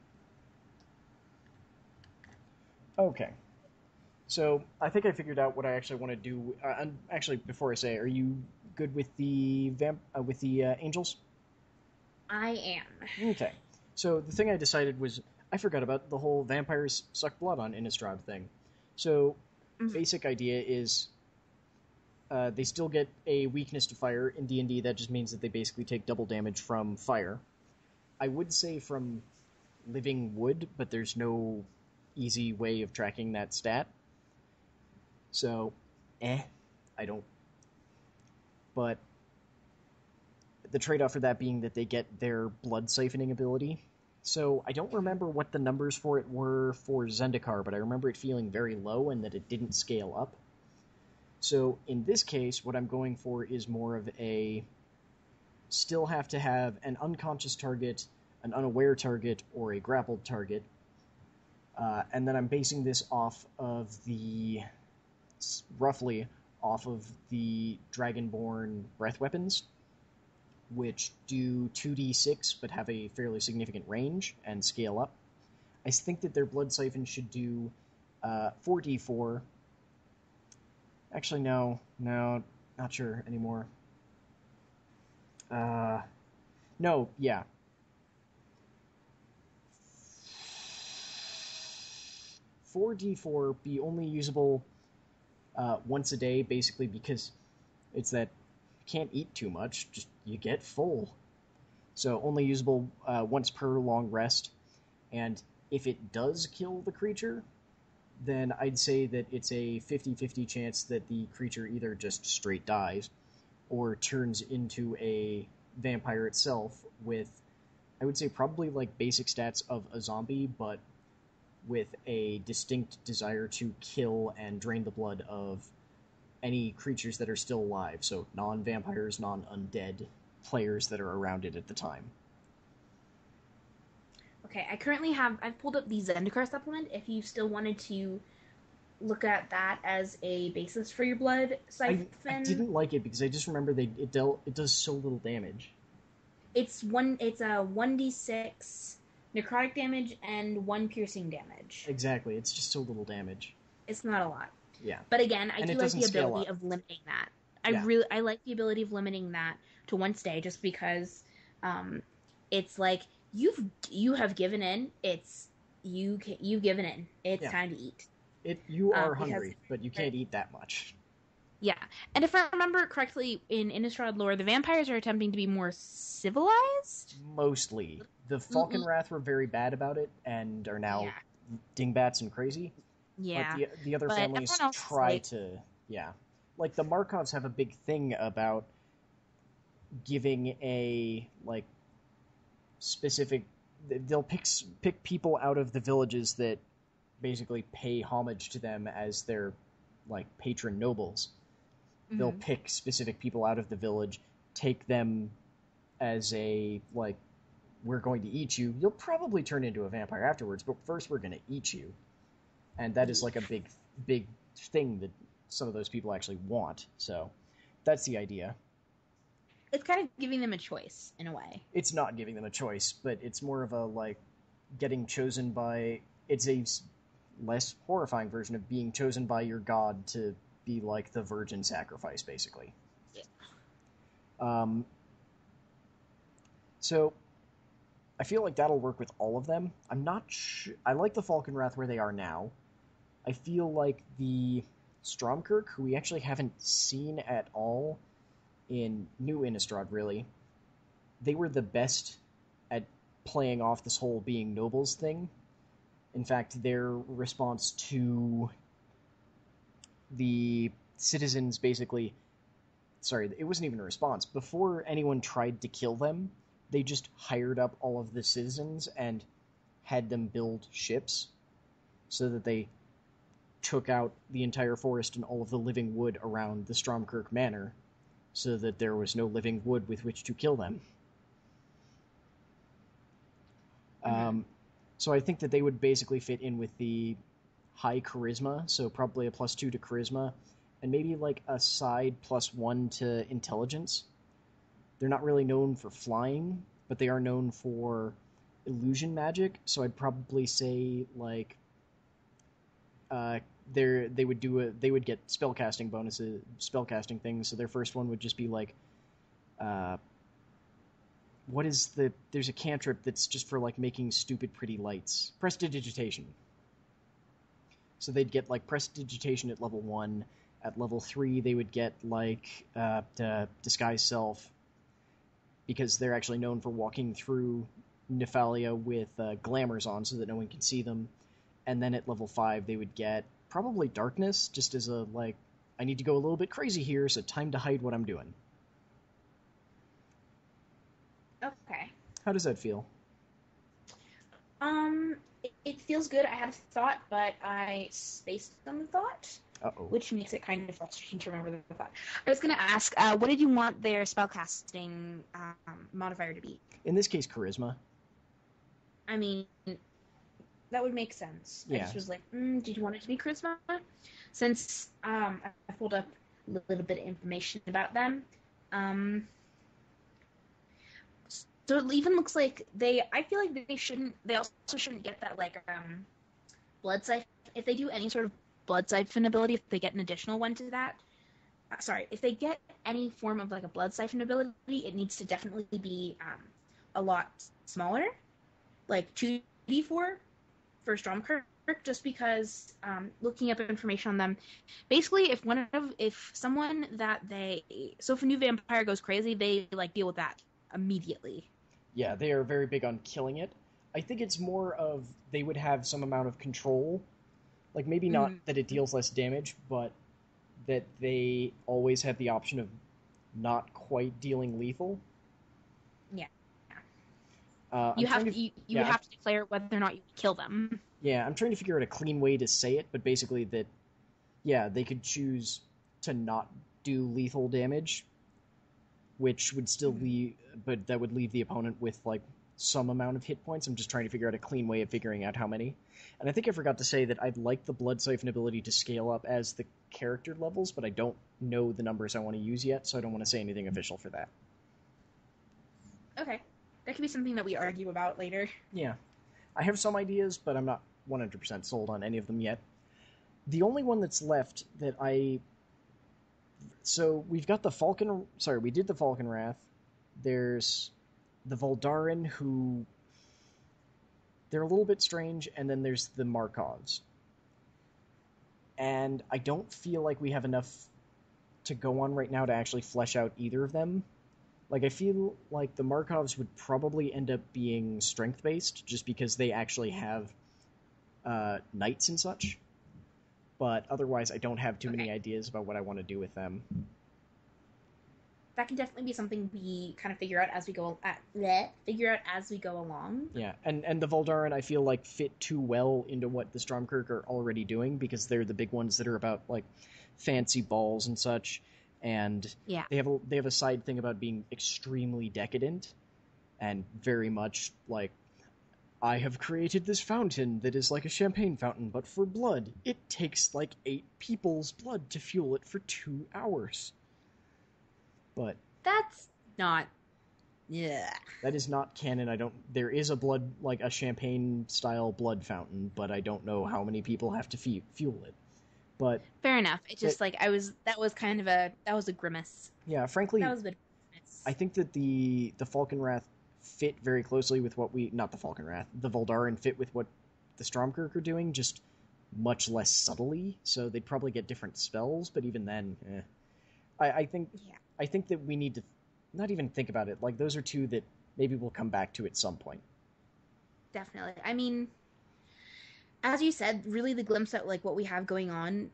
[SPEAKER 1] Okay. So, I think I figured out what I actually want to do. Actually, before I say, are you good with the angels?
[SPEAKER 2] I am.
[SPEAKER 1] Okay. So, the thing I decided was, I forgot about the whole vampires suck blood on Innistrad thing. So, basic idea is, they still get a weakness to fire. In D&D, that just means that they basically take double damage from fire. I would say from living wood, but there's no easy way of tracking that stat. So, I don't... But the trade-off for that being that they get their blood siphoning ability. So, I don't remember what the numbers for it were for Zendikar, but I remember it feeling very low and that it didn't scale up. So, in this case, what I'm going for is more of a... Still have to have an unconscious target, an unaware target, or a grappled target. And then I'm basing this off of roughly off of the Dragonborn breath weapons, which do 2d6 but have a fairly significant range and scale up. I think that their blood siphon should do 4d4. Actually, no, not sure anymore. No, yeah. 4d4 be only usable once a day, basically because it's that you can't eat too much, just you get full. So only usable once per long rest, and if it does kill the creature, then I'd say that it's a 50-50 chance that the creature either just straight dies or turns into a vampire itself with, I would say, probably like basic stats of a zombie, but with a distinct desire to kill and drain the blood of any creatures that are still alive, so non-vampires, non-undead players that are around it at the time.
[SPEAKER 2] Okay, I've pulled up the Zendikar supplement if you still wanted to look at that as a basis for your blood siphon.
[SPEAKER 1] I didn't like it because I just remember it does so little damage.
[SPEAKER 2] It's a 1d6 necrotic damage and 1 piercing damage.
[SPEAKER 1] Exactly, it's just so little damage.
[SPEAKER 2] It's not a lot.
[SPEAKER 1] Yeah.
[SPEAKER 2] But again, I
[SPEAKER 1] And
[SPEAKER 2] do
[SPEAKER 1] it
[SPEAKER 2] like
[SPEAKER 1] doesn't
[SPEAKER 2] the
[SPEAKER 1] scale
[SPEAKER 2] ability
[SPEAKER 1] up.
[SPEAKER 2] of limiting that.
[SPEAKER 1] Yeah.
[SPEAKER 2] I like the ability of limiting that to 1 stay just because it's like you have given in. You've given in. It's time to eat.
[SPEAKER 1] You are hungry, but you can't eat that much.
[SPEAKER 2] Yeah, and if I remember correctly, in Innistrad lore, the vampires are attempting to be more civilized.
[SPEAKER 1] Mostly, the Falkenrath were very bad about it and are now dingbats and crazy.
[SPEAKER 2] Yeah,
[SPEAKER 1] but the other families try to. Yeah, like the Markovs have a big thing about giving a like specific. They'll pick people out of the villages that basically pay homage to them as their like patron nobles. They'll pick specific people out of the village, take them as a like, we're going to eat you. You'll probably turn into a vampire afterwards, but first we're going to eat you. And that is like a big thing that some of those people actually want. So that's the idea.
[SPEAKER 2] It's kind of giving them a choice in a way.
[SPEAKER 1] It's not giving them a choice, but it's more of a like getting chosen by. It's a less horrifying version of being chosen by your god to be like the virgin sacrifice, basically. Yeah. So I feel like that'll work with all of them. I'm not sure. I like the Falkenrath where they are now. I feel like the Stromkirk, who we actually haven't seen at all in New Innistrad, really, they were the best at playing off this whole being nobles thing. In fact, their response to the citizens basically... Sorry, it wasn't even a response. Before anyone tried to kill them, they just hired up all of the citizens and had them build ships so that they took out the entire forest and all of the living wood around the Stromkirk Manor so that there was no living wood with which to kill them. So I think that they would basically fit in with the high charisma, so probably a +2 to charisma, and maybe like a side +1 to intelligence. They're not really known for flying, but they are known for illusion magic, so I'd probably say like they would get spellcasting bonuses, spellcasting things. So their first one would just be like there's a cantrip that's just for like making stupid pretty lights. Prestidigitation. So they'd get like prestidigitation at level 1. At level 3 they would get like disguise self, because they're actually known for walking through Nephalia with glamours on so that no one can see them. And then at level 5 they would get probably darkness, just as a like, I need to go a little bit crazy here, so time to hide what I'm doing.
[SPEAKER 2] Okay.
[SPEAKER 1] How does that feel?
[SPEAKER 2] It feels good. I had a thought, but I spaced on the thought.
[SPEAKER 1] Uh-oh.
[SPEAKER 2] Which makes it kind of frustrating to remember the thought. I was going to ask, what did you want their spellcasting modifier to be?
[SPEAKER 1] In this case, charisma.
[SPEAKER 2] I mean, that would make sense.
[SPEAKER 1] Yeah.
[SPEAKER 2] I just was like, did you want it to be charisma? Since I pulled up a little bit of information about them. So it even looks like I feel like they also shouldn't get that like blood siphon. If they do any sort of blood siphon ability, if they get an additional one to that, if they get any form of like a blood siphon ability, it needs to definitely be a lot smaller, like 2d4 for Stromkirk, just because looking up information on them, basically if a new vampire goes crazy, they like deal with that immediately.
[SPEAKER 1] Yeah, they are very big on killing it. I think it's more of they would have some amount of control Like, maybe not that it deals less damage, but that they always have the option of not quite dealing lethal.
[SPEAKER 2] Yeah.
[SPEAKER 1] I'm trying to,
[SPEAKER 2] you
[SPEAKER 1] yeah,
[SPEAKER 2] would have to declare whether or not you kill them.
[SPEAKER 1] yeah, I'm trying to figure out a clean way to say it, but basically that, yeah, they could choose to not do lethal damage, which would still leave, but that would leave the opponent with, like, some amount of hit points. I'm just trying to figure out a clean way of figuring out how many. And I think I forgot to say that I'd like the Blood Siphon ability to scale up as the character levels, but I don't know the numbers I want to use yet, so I don't want to say anything official for that.
[SPEAKER 2] Okay. That could be something that we argue about later.
[SPEAKER 1] Yeah. I have some ideas, but I'm not 100% sold on any of them yet. The only one that's left that So, we've got the Falcon... Sorry, we did the Falconwrath. There's the Voldaren, who... They're a little bit strange, and then there's the Markovs. And I don't feel like we have enough to go on right now to actually flesh out either of them. Like, I feel like the Markovs would probably end up being strength-based, just because they actually have knights and such. But otherwise, I don't have too many ideas about what I want to do with them.
[SPEAKER 2] That can definitely be something we kind of figure out as we go along.
[SPEAKER 1] Yeah, and the Voldaren, I feel like, fit too well into what the Stormkirk are already doing, because they're the big ones that are about, like, fancy balls and such, and
[SPEAKER 2] yeah,
[SPEAKER 1] they have a side thing about being extremely decadent, and very much like, I have created this fountain that is like a champagne fountain, but for blood. It takes like 8 people's blood to fuel it for 2 hours. But
[SPEAKER 2] that's not... Yeah.
[SPEAKER 1] That is not canon. There is a blood, like a champagne-style blood fountain, but I don't know how many people have to fuel it. But
[SPEAKER 2] fair enough. It's just that was a grimace.
[SPEAKER 1] Yeah, frankly,
[SPEAKER 2] that was a bit of a grimace.
[SPEAKER 1] I think that the Falconwrath fit very closely with what not the Falconwrath, the Voldaren fit with what the Stormkirk are doing, just much less subtly, so they'd probably get different spells, but even then, I think that we need to not even think about it. Like, those are two that maybe we'll come back to at some point.
[SPEAKER 2] Definitely. I mean, as you said, really the glimpse at, like, what we have going on,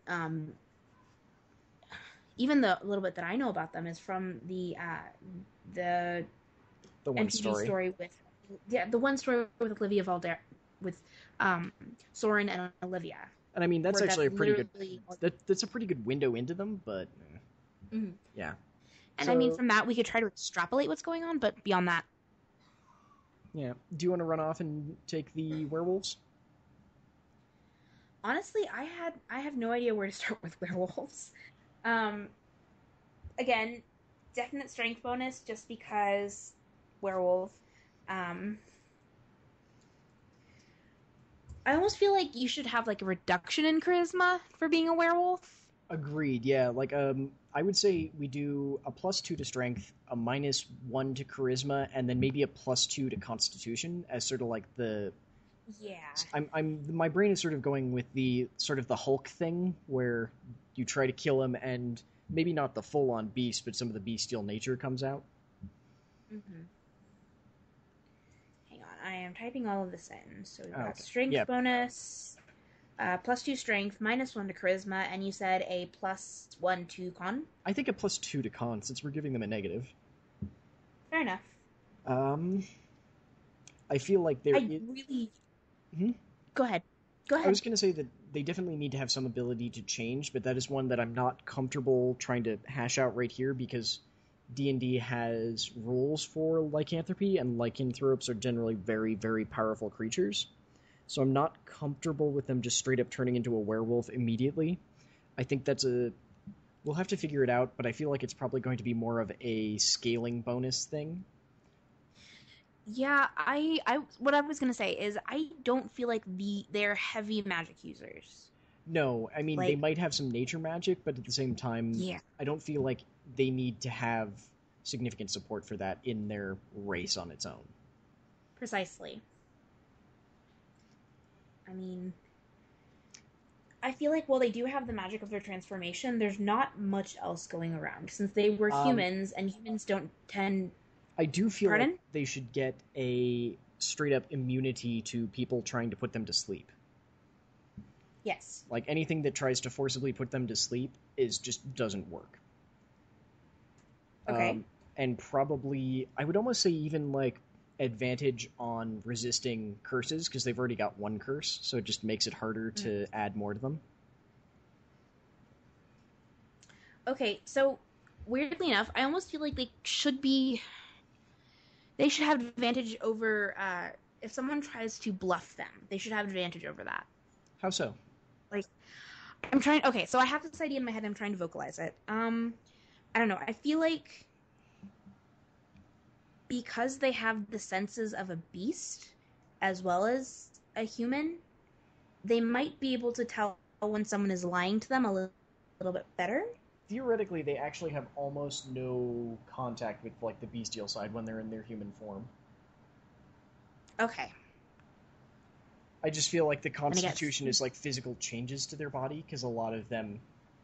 [SPEAKER 2] even the little bit that I know about them is from the
[SPEAKER 1] one story
[SPEAKER 2] with... Yeah, the one story with Olivia Valder... with Soren and Olivia.
[SPEAKER 1] And I mean, that's actually a pretty good... That's a pretty good window into them, but... Yeah.
[SPEAKER 2] And I mean, from that, we could try to extrapolate what's going on, but beyond that...
[SPEAKER 1] Yeah. Do you want to run off and take the werewolves?
[SPEAKER 2] Honestly, I have no idea where to start with werewolves. Again, definite strength bonus, just because werewolf. I almost feel like you should have, like, a reduction in charisma for being a werewolf.
[SPEAKER 1] Agreed, yeah. Like, I would say we do a +2 to strength, a -1 to charisma, and then maybe a +2 to constitution as sort of like the...
[SPEAKER 2] Yeah.
[SPEAKER 1] My brain is sort of going with the sort of the Hulk thing, where you try to kill him and maybe not the full-on beast, but some of the bestial nature comes out.
[SPEAKER 2] Mm-hmm. Hang on, I am typing all of this in. So we've got strength bonus, +2 strength, -1 to charisma, and you said a +1 to con?
[SPEAKER 1] I think a +2 to con, since we're giving them a negative.
[SPEAKER 2] Fair enough.
[SPEAKER 1] I feel like they're...
[SPEAKER 2] really...
[SPEAKER 1] Hmm?
[SPEAKER 2] Go ahead.
[SPEAKER 1] I was going to say that they definitely need to have some ability to change, but that is one that I'm not comfortable trying to hash out right here, because D&D has rules for lycanthropy, and lycanthropes are generally very, very powerful creatures. So I'm not comfortable with them just straight up turning into a werewolf immediately. I think that's we'll have to figure it out, but I feel like it's probably going to be more of a scaling bonus thing.
[SPEAKER 2] Yeah, what I was gonna say is I don't feel like they're heavy magic users.
[SPEAKER 1] No, I mean, they might have some nature magic, but at the same time,
[SPEAKER 2] yeah.
[SPEAKER 1] I don't feel like they need to have significant support for that in their race on its own.
[SPEAKER 2] Precisely. I mean, I feel like while they do have the magic of their transformation, there's not much else going around, since they were humans, and humans don't tend...
[SPEAKER 1] I do feel like they should get a straight-up immunity to people trying to put them to sleep.
[SPEAKER 2] Yes.
[SPEAKER 1] Like anything that tries to forcibly put them to sleep just doesn't work.
[SPEAKER 2] Okay.
[SPEAKER 1] And probably, I would almost say even like advantage on resisting curses because they've already got one curse, so it just makes it harder to add more to them.
[SPEAKER 2] Okay, so weirdly enough, I almost feel like they should have advantage over if someone tries to bluff them. They should have advantage over that.
[SPEAKER 1] How so?
[SPEAKER 2] Like I'm trying. Okay, so I have this idea in my head. I'm trying to vocalize it. I don't know. I feel like because they have the senses of a beast as well as a human, they might be able to tell when someone is lying to them little bit better.
[SPEAKER 1] Theoretically, they actually have almost no contact with like the bestial side when they're in their human form.
[SPEAKER 2] Okay.
[SPEAKER 1] I just feel like the constitution is like physical changes to their body because a lot of them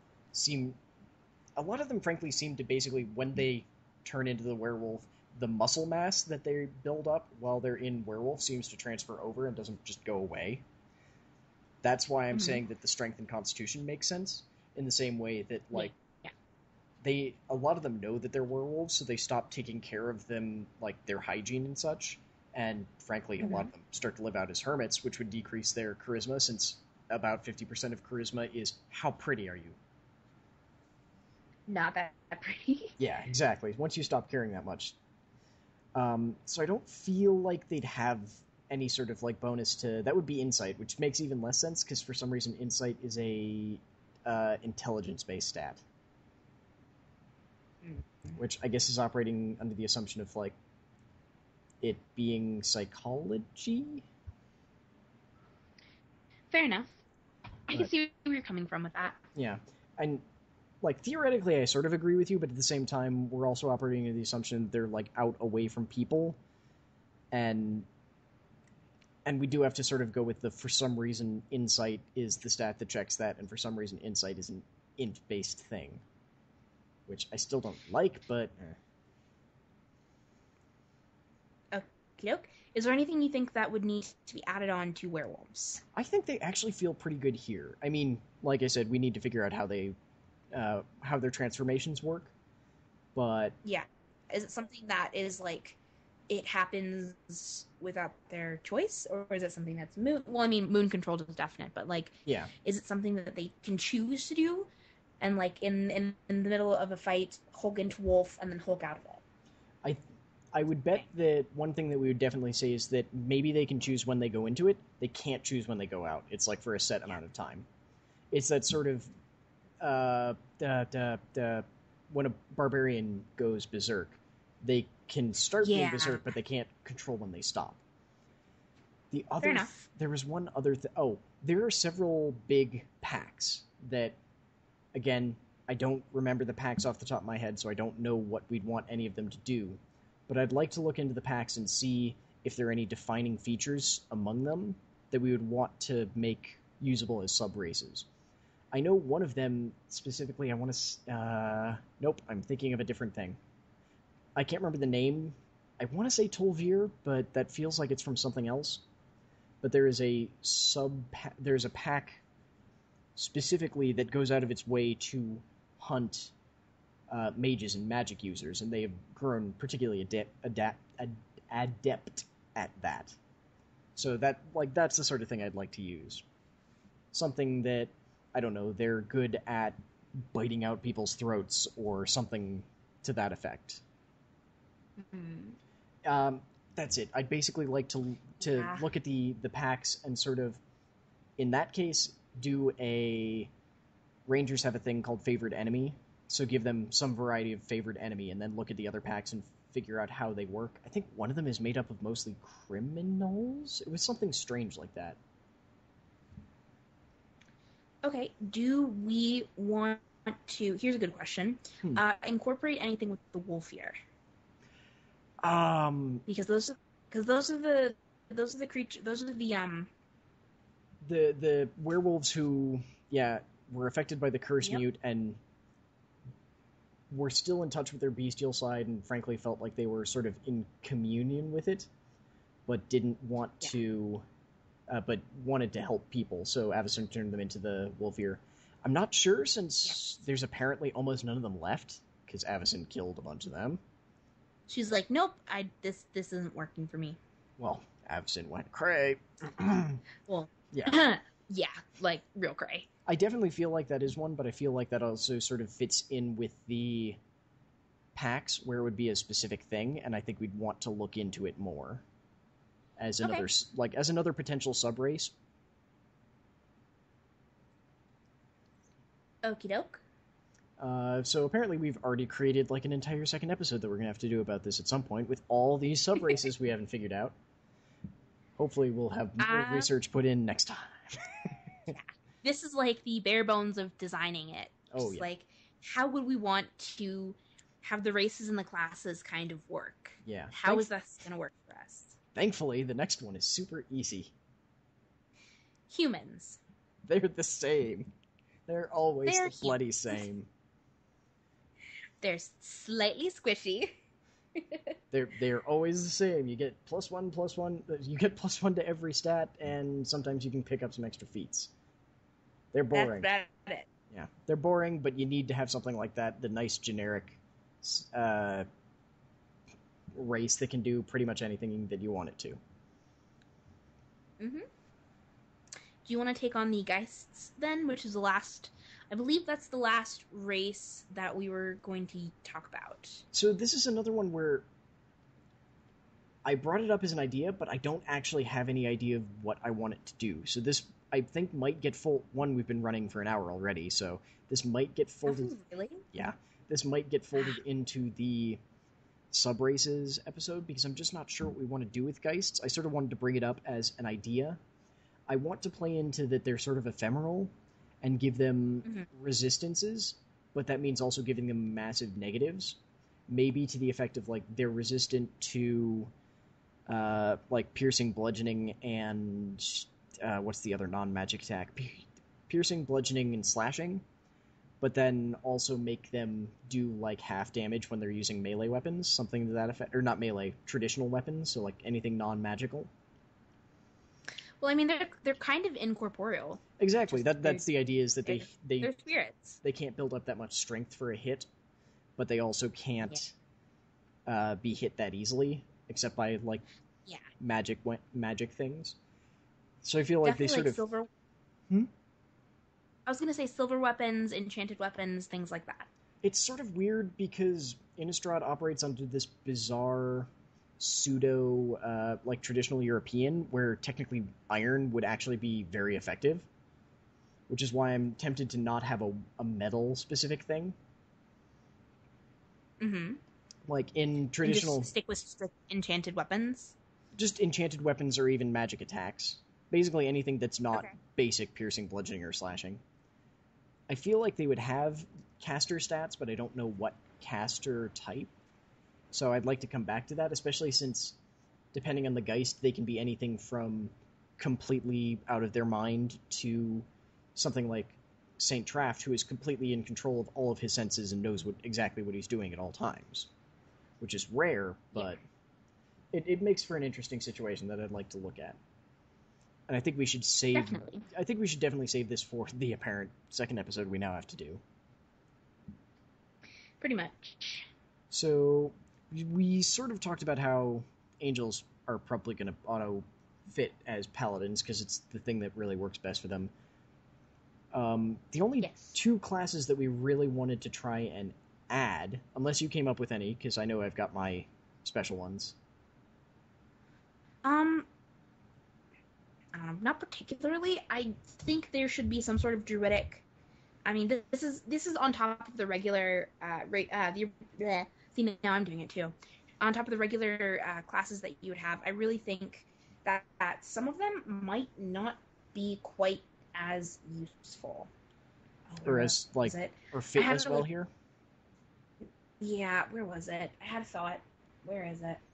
[SPEAKER 1] frankly seem to basically, when they turn into the werewolf, the muscle mass that they build up while they're in werewolf seems to transfer over and doesn't just go away. That's why I'm saying that the strength and constitution makes sense in the same way that like a lot of them know that they're werewolves, so they stop taking care of them, like their hygiene and such. And frankly, a lot of them start to live out as hermits, which would decrease their charisma, since about 50% of charisma is how pretty are you?
[SPEAKER 2] Not that pretty.
[SPEAKER 1] Yeah, exactly. Once you stop caring that much. So I don't feel like they'd have any sort of like bonus to... That would be insight, which makes even less sense, because for some reason insight is a intelligence-based stat. Which I guess is operating under the assumption of like it being psychology.
[SPEAKER 2] Fair enough. I can see where you're coming from with that.
[SPEAKER 1] Yeah, and like theoretically, I sort of agree with you, but at the same time, we're also operating under the assumption that they're like out away from people, and we do have to sort of go with for some reason, insight is the stat that checks that, and for some reason, insight is an int-based thing. Which I still don't like, but...
[SPEAKER 2] Okey-doke. Is there anything you think that would need to be added on to werewolves?
[SPEAKER 1] I think they actually feel pretty good here. I mean, like I said, we need to figure out how their transformations work, but...
[SPEAKER 2] Yeah. Is it something that is, like, it happens without their choice, or is it something that's moon... Well, I mean, moon-controlled is definite, but, like,
[SPEAKER 1] yeah.
[SPEAKER 2] Is it something that they can choose to do? And, like, in the middle of a fight, Hulk into wolf, and then Hulk out of it.
[SPEAKER 1] I would bet that one thing that we would definitely say is that maybe they can choose when they go into it. They can't choose when they go out. It's, like, for a set amount of time. It's that sort of... when a barbarian goes berserk, they can start being berserk, but they can't control when they stop.
[SPEAKER 2] Fair enough.
[SPEAKER 1] There was one other... there are several big packs that... Again, I don't remember the packs off the top of my head, so I don't know what we'd want any of them to do. But I'd like to look into the packs and see if there are any defining features among them that we would want to make usable as sub-races. I know one of them, specifically, I want to... nope, I'm thinking of a different thing. I can't remember the name. I want to say Tol'Vir, but that feels like it's from something else. But there is there's a pack... specifically that goes out of its way to hunt mages and magic users, and they have grown particularly adept at that. So that's the sort of thing I'd like to use. Something that, I don't know, they're good at biting out people's throats or something to that effect.
[SPEAKER 2] Mm-hmm.
[SPEAKER 1] That's it. I'd basically like to look at the packs and sort of, in that case, do a... Rangers have a thing called Favored Enemy, so give them some variety of Favored Enemy, and then look at the other packs and figure out how they work. I think one of them is made up of mostly criminals? It was something strange like that.
[SPEAKER 2] Okay, do we want to... Here's a good question. Incorporate anything with the wolf here? Because those are the creatures... Those are
[SPEAKER 1] the werewolves who, were affected by the curse mute and were still in touch with their bestial side and frankly felt like they were sort of in communion with it, but didn't want to but wanted to help people, so Avacyn turned them into the Wolfir. I'm not sure, since there's apparently almost none of them left, because Avacyn killed a bunch of them.
[SPEAKER 2] She's like, nope, this isn't working for me.
[SPEAKER 1] Well, Avacyn went cray.
[SPEAKER 2] Well,
[SPEAKER 1] yeah.
[SPEAKER 2] Yeah, like real cray.
[SPEAKER 1] I definitely feel like that is one, but I feel like that also sort of fits in with the packs where it would be a specific thing, and I think we'd want to look into it more as another as another potential subrace.
[SPEAKER 2] Okie doke.
[SPEAKER 1] So apparently we've already created like an entire second episode that we're gonna have to do about this at some point with all these subraces we haven't figured out. Hopefully we'll have more research put in next time.
[SPEAKER 2] Yeah. This is like the bare bones of designing it. Just like, how would we want to have the races and the classes kind of work?
[SPEAKER 1] Yeah.
[SPEAKER 2] How is that going to work for us?
[SPEAKER 1] Thankfully, the next one is super easy.
[SPEAKER 2] Humans.
[SPEAKER 1] They're the same. They're always the bloody same.
[SPEAKER 2] They're slightly squishy.
[SPEAKER 1] They're always the same. You get +1/+1. You get +1 to every stat, and sometimes you can pick up some extra feats. They're boring.
[SPEAKER 2] That's it.
[SPEAKER 1] Yeah, they're boring, but you need to have something like that. The nice generic race that can do pretty much anything that you want it to.
[SPEAKER 2] Mm-hmm. Do you want to take on the Geists then, which is the last? I believe that's the last race that we were going to talk about.
[SPEAKER 1] So this is another one where I brought it up as an idea, but I don't actually have any idea of what I want it to do. So this, I think, might get full. One, we've been running for an hour already, so this might get folded.
[SPEAKER 2] Oh, really?
[SPEAKER 1] Yeah, this might get folded into the sub-races episode, because I'm just not sure what we want to do with Geists. I sort of wanted to bring it up as an idea. I want to play into that they're sort of ephemeral and give them resistances, but that means also giving them massive negatives. Maybe to the effect of, like, they're resistant to, like, piercing, bludgeoning, and, what's the other non-magic attack? Piercing, bludgeoning, and slashing, but then also make them do, like, half damage when they're using melee weapons, something to that effect. Or not melee, traditional weapons, so, like, anything non-magical.
[SPEAKER 2] Well, I mean, they're kind of incorporeal.
[SPEAKER 1] Exactly. That's the idea, is that
[SPEAKER 2] they're spirits.
[SPEAKER 1] They can't build up that much strength for a hit, but they also can't be hit that easily, except by like magic things. So I feel like
[SPEAKER 2] definitely
[SPEAKER 1] they sort
[SPEAKER 2] like
[SPEAKER 1] of
[SPEAKER 2] silver. I was gonna say silver weapons, enchanted weapons, things like that.
[SPEAKER 1] It's sort of weird because Innistrad operates under this bizarre pseudo like traditional European, where technically iron would actually be very effective, which is why I'm tempted to not have a metal specific thing.
[SPEAKER 2] Mm-hmm.
[SPEAKER 1] Like in traditional,
[SPEAKER 2] and just stick with strict enchanted weapons.
[SPEAKER 1] Just enchanted weapons or even magic attacks. Basically anything that's not basic piercing, bludgeoning, or slashing. I feel like they would have caster stats, but I don't know what caster type. So I'd like to come back to that, especially since, depending on the Geist, they can be anything from completely out of their mind to something like Saint Traft, who is completely in control of all of his senses and knows exactly what he's doing at all times. Which is rare, but it makes for an interesting situation that I'd like to look at. And I think we should save...
[SPEAKER 2] Definitely.
[SPEAKER 1] I think we should definitely save this for the apparent second episode we now have to do.
[SPEAKER 2] Pretty much.
[SPEAKER 1] So, we sort of talked about how angels are probably going to auto-fit as paladins, because it's the thing that really works best for them. The only two classes that we really wanted to try and add, unless you came up with any, because I know I've got my special ones.
[SPEAKER 2] Not particularly. I think there should be some sort of druidic. I mean, this is on top of the regular. See, now I'm doing it too. On top of the regular classes that you would have, I really think that some of them might not be quite as useful.
[SPEAKER 1] Or as like, or fit as well here.
[SPEAKER 2] Yeah, where was it? I had a thought. Where is it?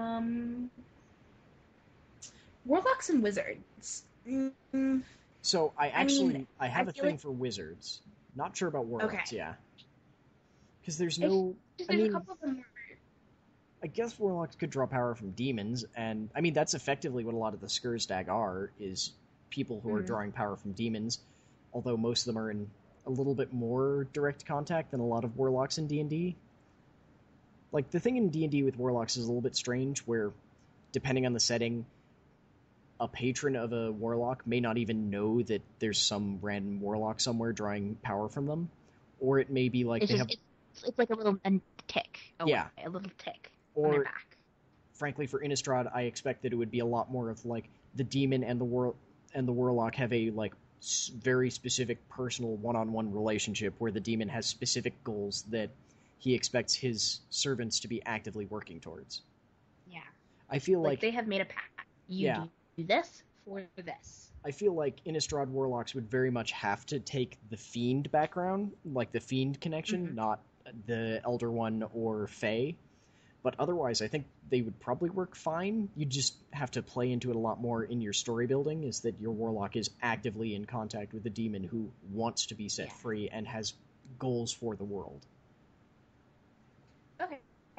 [SPEAKER 2] Warlocks and wizards.
[SPEAKER 1] So I have a thing for wizards. Not sure about warlocks. Yeah, because there's no.
[SPEAKER 2] A couple of them
[SPEAKER 1] I guess warlocks could draw power from demons, and I mean that's effectively what a lot of the Skurstag are, is people who are drawing power from demons, although most of them are in a little bit more direct contact than a lot of warlocks in D&D. Like, the thing in D&D with warlocks is a little bit strange, where, depending on the setting, a patron of a warlock may not even know that there's some random warlock somewhere drawing power from them, or it may be like
[SPEAKER 2] It's
[SPEAKER 1] they
[SPEAKER 2] just
[SPEAKER 1] have...
[SPEAKER 2] it's like a tick away,
[SPEAKER 1] Yeah.
[SPEAKER 2] a little tick on their
[SPEAKER 1] Or,
[SPEAKER 2] back.
[SPEAKER 1] frankly, for Innistrad, I expect that it would be a lot more of, like, the demon and the warlock have a, like, very specific personal one-on-one relationship where the demon has specific goals that he expects his servants to be actively working towards.
[SPEAKER 2] Yeah.
[SPEAKER 1] I feel like
[SPEAKER 2] they have made a pact. You do this for this.
[SPEAKER 1] I feel like Innistrad warlocks would very much have to take the fiend background, like the fiend connection, not the Elder One or Fae. But otherwise, I think they would probably work fine. You just have to play into it a lot more in your story building, is that your warlock is actively in contact with a demon who wants to be set free and has goals for the world.
[SPEAKER 2] Okay.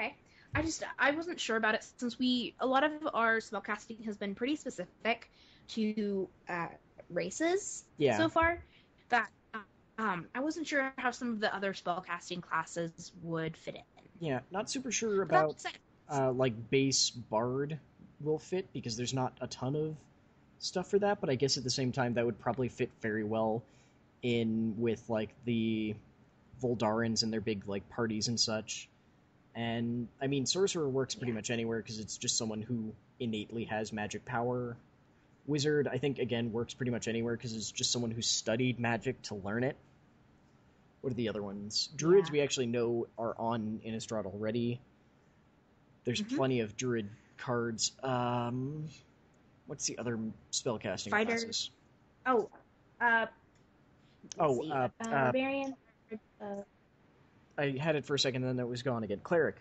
[SPEAKER 2] I wasn't sure about it, since a lot of our spellcasting has been pretty specific to races so far, that I wasn't sure how some of the other spellcasting classes would fit in.
[SPEAKER 1] Yeah, not super sure about like base bard will fit, because there's not a ton of stuff for that, but I guess at the same time that would probably fit very well in with like the Voldarans and their big like parties and such. And I mean, sorcerer works pretty much anywhere because it's just someone who innately has magic power. Wizard, I think, again, works pretty much anywhere because it's just someone who studied magic to learn it. What are the other ones? Druids, we actually know, are on Innistrad already. There's plenty of Druid cards. What's the other spellcasting classes?
[SPEAKER 2] Barbarian.
[SPEAKER 1] I had it for a second, and then it was gone again. Cleric.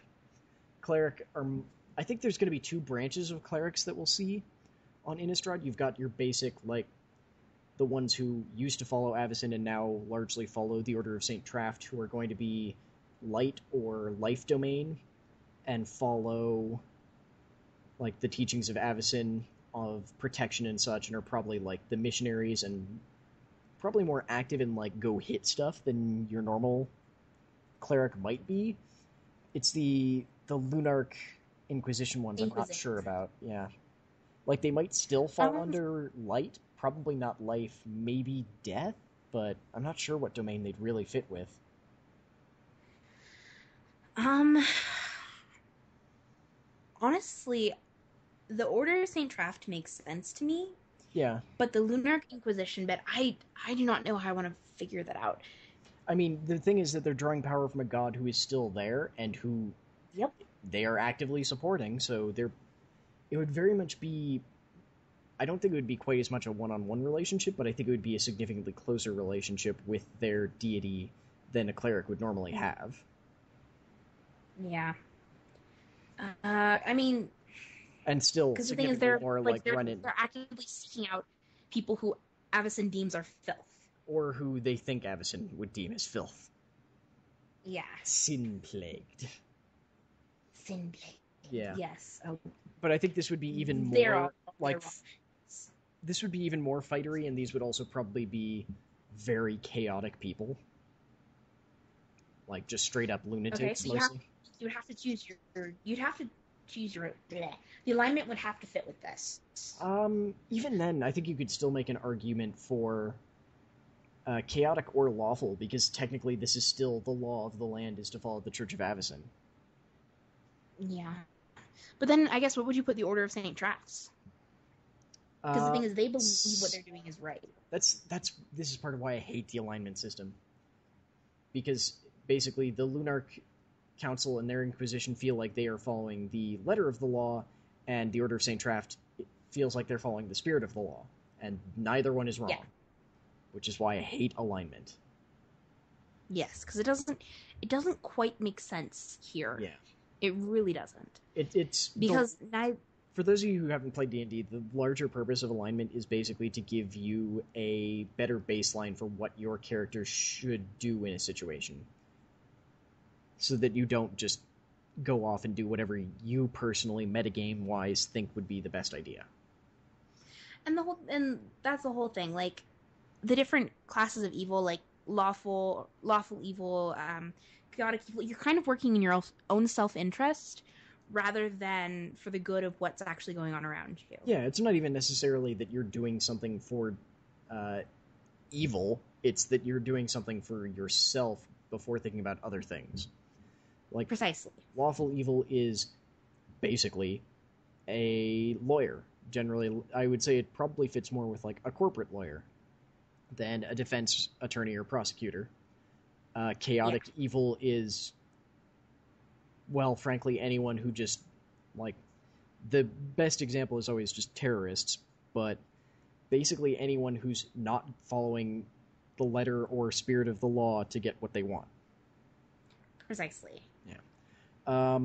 [SPEAKER 1] I think there's going to be two branches of clerics that we'll see on Innistrad. You've got your basic, like, the ones who used to follow Avacyn and now largely follow the Order of St. Traft, who are going to be light or life domain and follow, like, the teachings of Avacyn of protection and such, and are probably, like, the missionaries and probably more active in, like, go hit stuff than your normal cleric might be. It's the Lunarch Inquisition ones I'm not sure about. Yeah. Like, they might still fall under light, probably not life, maybe death, but I'm not sure what domain they'd really fit with.
[SPEAKER 2] Honestly, the Order of St. Traft makes sense to me.
[SPEAKER 1] Yeah.
[SPEAKER 2] But the Lunarch Inquisition bit, I do not know how I want to figure that out.
[SPEAKER 1] I mean, the thing is that they're drawing power from a god who is still there and who they are actively supporting, so it would very much be... I don't think it would be quite as much a one-on-one relationship, but I think it would be a significantly closer relationship with their deity than a cleric would normally have.
[SPEAKER 2] Yeah. I mean...
[SPEAKER 1] And still,
[SPEAKER 2] because the thing is, they're actively seeking out people who Avacyn deems are filth.
[SPEAKER 1] Or who they think Avacyn would deem as filth.
[SPEAKER 2] Yeah.
[SPEAKER 1] Sin-plagued. Yeah.
[SPEAKER 2] Yes. Oh.
[SPEAKER 1] But I think this would be even more this would be even more fightery, and these would also probably be very chaotic people. Like, just straight up lunatics,
[SPEAKER 2] so
[SPEAKER 1] mostly.
[SPEAKER 2] You'd have to choose the alignment would have to fit with this.
[SPEAKER 1] Even then, I think you could still make an argument for chaotic or lawful, because technically this is still the law of the land, is to follow the Church of Avacyn.
[SPEAKER 2] Yeah. But then, I guess, what would you put the Order of St. Traft's? Because the thing is, they believe what they're doing is right.
[SPEAKER 1] This is part of why I hate the alignment system. Because, basically, the Lunarch Council and their Inquisition feel like they are following the letter of the law, and the Order of St. Traft feels like they're following the spirit of the law. And neither one is wrong. Yeah. Which is why I hate alignment.
[SPEAKER 2] Yes, because it doesn't quite make sense here.
[SPEAKER 1] Yeah.
[SPEAKER 2] It really doesn't.
[SPEAKER 1] It's
[SPEAKER 2] because
[SPEAKER 1] for those of you who haven't played D&D, the larger purpose of alignment is basically to give you a better baseline for what your character should do in a situation. So that you don't just go off and do whatever you personally, metagame-wise, think would be the best idea.
[SPEAKER 2] And that's the whole thing. Like, the different classes of evil, like lawful evil, chaotic evil, you're kind of working in your own self-interest rather than for the good of what's actually going on around you.
[SPEAKER 1] Yeah, it's not even necessarily that you're doing something for evil. It's that you're doing something for yourself before thinking about other things. Like,
[SPEAKER 2] precisely.
[SPEAKER 1] lawful evil is basically a lawyer. Generally, I would say it probably fits more with like a corporate lawyer than a defense attorney or prosecutor. Chaotic evil is, well, frankly, anyone who just, like, the best example is always just terrorists, but basically anyone who's not following the letter or spirit of the law to get what they want.
[SPEAKER 2] Precisely.
[SPEAKER 1] Yeah.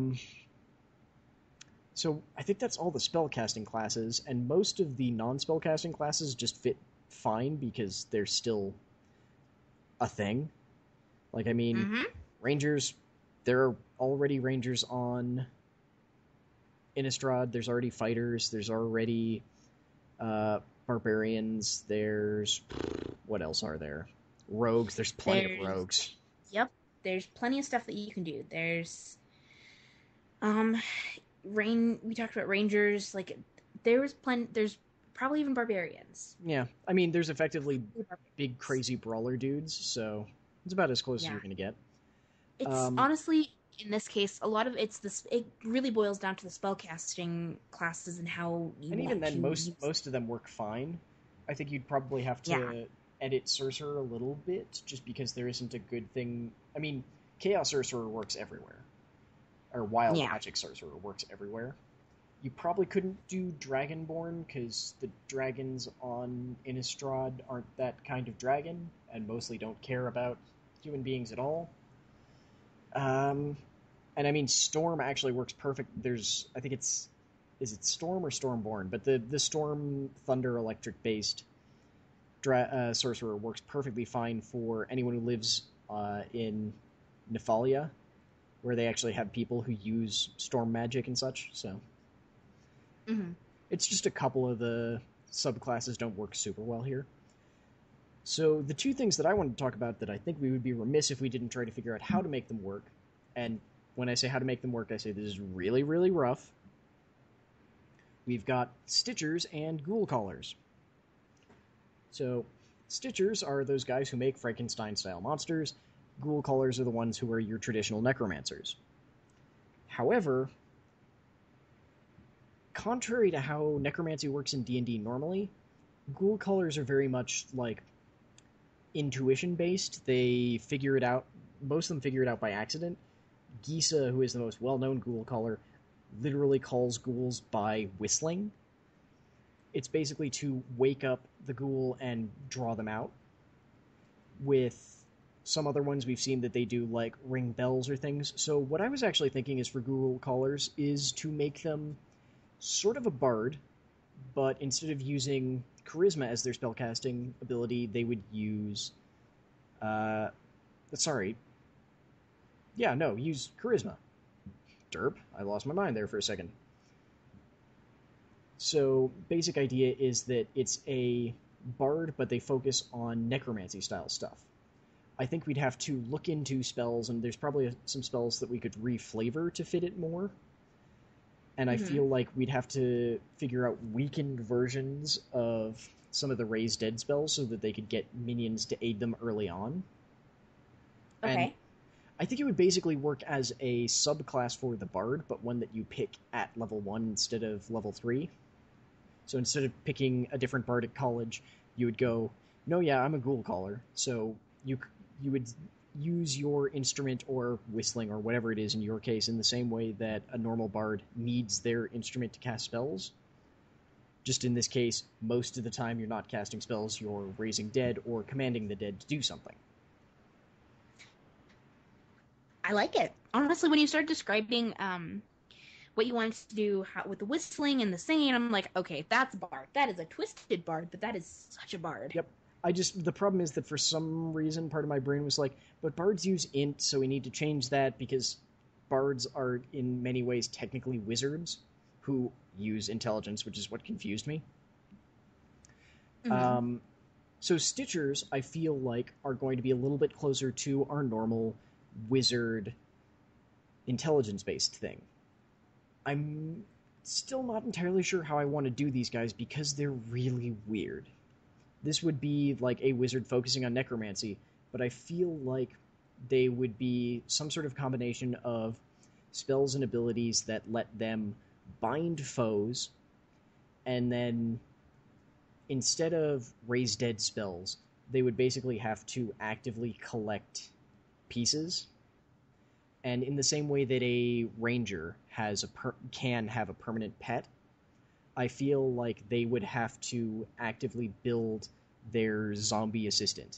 [SPEAKER 1] So I think that's all the spellcasting classes, and most of the non-spellcasting classes just fit fine because they're still a thing. Like, I mean, Rangers, there are already Rangers on Innistrad, there's already Fighters, there's already Barbarians, there's... what else are there? Rogues, there's plenty of Rogues.
[SPEAKER 2] Yep, there's plenty of stuff that you can do. There's... we talked about Rangers, like, there's probably even Barbarians.
[SPEAKER 1] Yeah, I mean, there's effectively big, crazy brawler dudes, so it's about as close as you're going to get.
[SPEAKER 2] It's honestly, in this case, a lot of it really boils down to the spellcasting classes and how you...
[SPEAKER 1] And even then, most of them work fine. I think you'd probably have to edit Sorcerer a little bit, just because there isn't a good thing... I mean, Chaos Sorcerer works everywhere. Or Wild Magic Sorcerer works everywhere. You probably couldn't do Dragonborn, because the dragons on Innistrad aren't that kind of dragon, and mostly don't care about human beings at all. And I mean, Storm actually works perfect. I think is it Storm or Stormborn? But the Storm Thunder Electric based Sorcerer works perfectly fine for anyone who lives in Nephalia, where they actually have people who use storm magic and such, so... It's just a couple of the subclasses don't work super well here. So the two things that I wanted to talk about that I think we would be remiss if we didn't try to figure out how to make them work, and when I say how to make them work, I say this is really, really rough. We've got Stitchers and Ghoul Callers. So, Stitchers are those guys who make Frankenstein-style monsters. Ghoul Callers are the ones who are your traditional necromancers. However, contrary to how necromancy works in D&D normally, Ghoul Callers are very much, like, intuition-based. They figure it out. Most of them figure it out by accident. Gisa, who is the most well-known Ghoul Caller, literally calls ghouls by whistling. It's basically to wake up the ghoul and draw them out. With some other ones we've seen that they do, like, ring bells or things. So what I was actually thinking is for Ghoul Callers is to make them sort of a bard, but instead of using charisma as their spellcasting ability, they would use... use charisma. Derp, I lost my mind there for a second. So, basic idea is that it's a bard, but they focus on necromancy-style stuff. I think we'd have to look into spells, and there's probably some spells that we could reflavor to fit it more. And I feel like we'd have to figure out weakened versions of some of the Raise Dead spells so that they could get minions to aid them early on.
[SPEAKER 2] Okay.
[SPEAKER 1] And I think it would basically work as a subclass for the Bard, but one that you pick at level 1 instead of level 3. So instead of picking a different Bard at college, you would go, no, yeah, I'm a Ghoul Caller. So you would use your instrument or whistling or whatever it is in your case in the same way that a normal bard needs their instrument to cast spells. Just in this case, most of the time you're not casting spells, you're raising dead or commanding the dead to do something.
[SPEAKER 2] I like it. Honestly, when you start describing what you wanted to do with the whistling and the singing, I'm like, okay, that's a bard. That is a twisted bard, but that is such a bard.
[SPEAKER 1] Yep. The problem is that for some reason, part of my brain was like, but bards use int, so we need to change that because bards are in many ways technically wizards who use intelligence, which is what confused me.
[SPEAKER 2] Mm-hmm.
[SPEAKER 1] So Stitchers, I feel like, are going to be a little bit closer to our normal wizard intelligence-based thing. I'm still not entirely sure how I want to do these guys because they're really weird. This would be like a wizard focusing on necromancy, but I feel like they would be some sort of combination of spells and abilities that let them bind foes, and then instead of raise dead spells, they would basically have to actively collect pieces. And in the same way that a ranger can have a permanent pet, I feel like they would have to actively build their zombie assistant.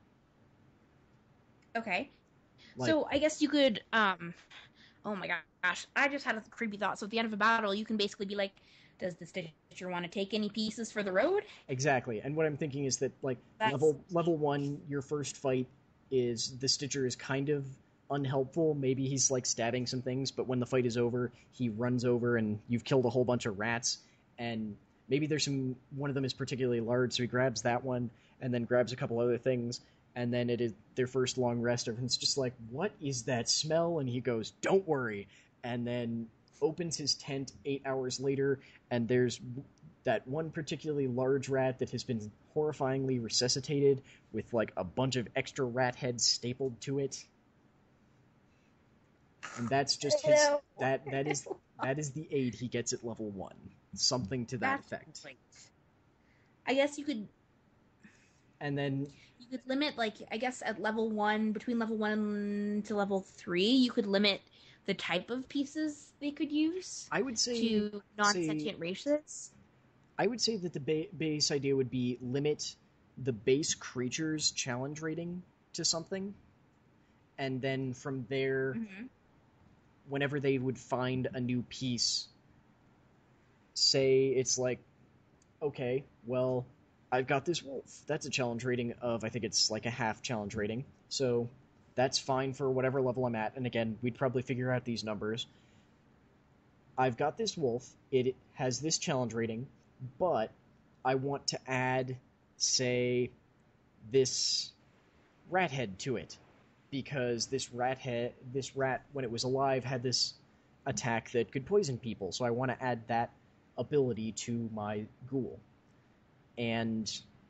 [SPEAKER 2] Okay.
[SPEAKER 1] Like,
[SPEAKER 2] So I guess you could oh my gosh, I just had a creepy thought. So at the end of a battle, you can basically be like, does the Stitcher want to take any pieces for the road?
[SPEAKER 1] exactly. And what I'm thinking is that like
[SPEAKER 2] That's
[SPEAKER 1] level 1, your first fight is the Stitcher is kind of unhelpful. Maybe he's like stabbing some things, but when the fight is over, he runs over and you've killed a whole bunch of rats, and maybe one of them is particularly large, so he grabs that one and then grabs a couple other things, and then it is their first long rest. Everyone's just like, what is that smell? And he goes, don't worry, and then opens his tent 8 hours later, and there's that one particularly large rat that has been horrifyingly resuscitated with like a bunch of extra rat heads stapled to it. And that's just his that is the aid he gets at level 1. Something to that effect.
[SPEAKER 2] Great. I guess you could
[SPEAKER 1] And then
[SPEAKER 2] limit, like, I guess at level 1, between level 1 to level 3, you could limit the type of pieces they could use
[SPEAKER 1] I would say
[SPEAKER 2] to non-sentient races.
[SPEAKER 1] I would say that the base idea would be limit the base creature's challenge rating to something, and then from there, whenever they would find a new piece, say it's like, okay, well, I've got this wolf. That's a challenge rating of, I think it's like a half challenge rating, so that's fine for whatever level I'm at. And again, we'd probably figure out these numbers. I've got this wolf. It has this challenge rating, but I want to add, say, this rat head to it, because this rat, when it was alive, had this attack that could poison people. So I want to add that ability to my ghoul. And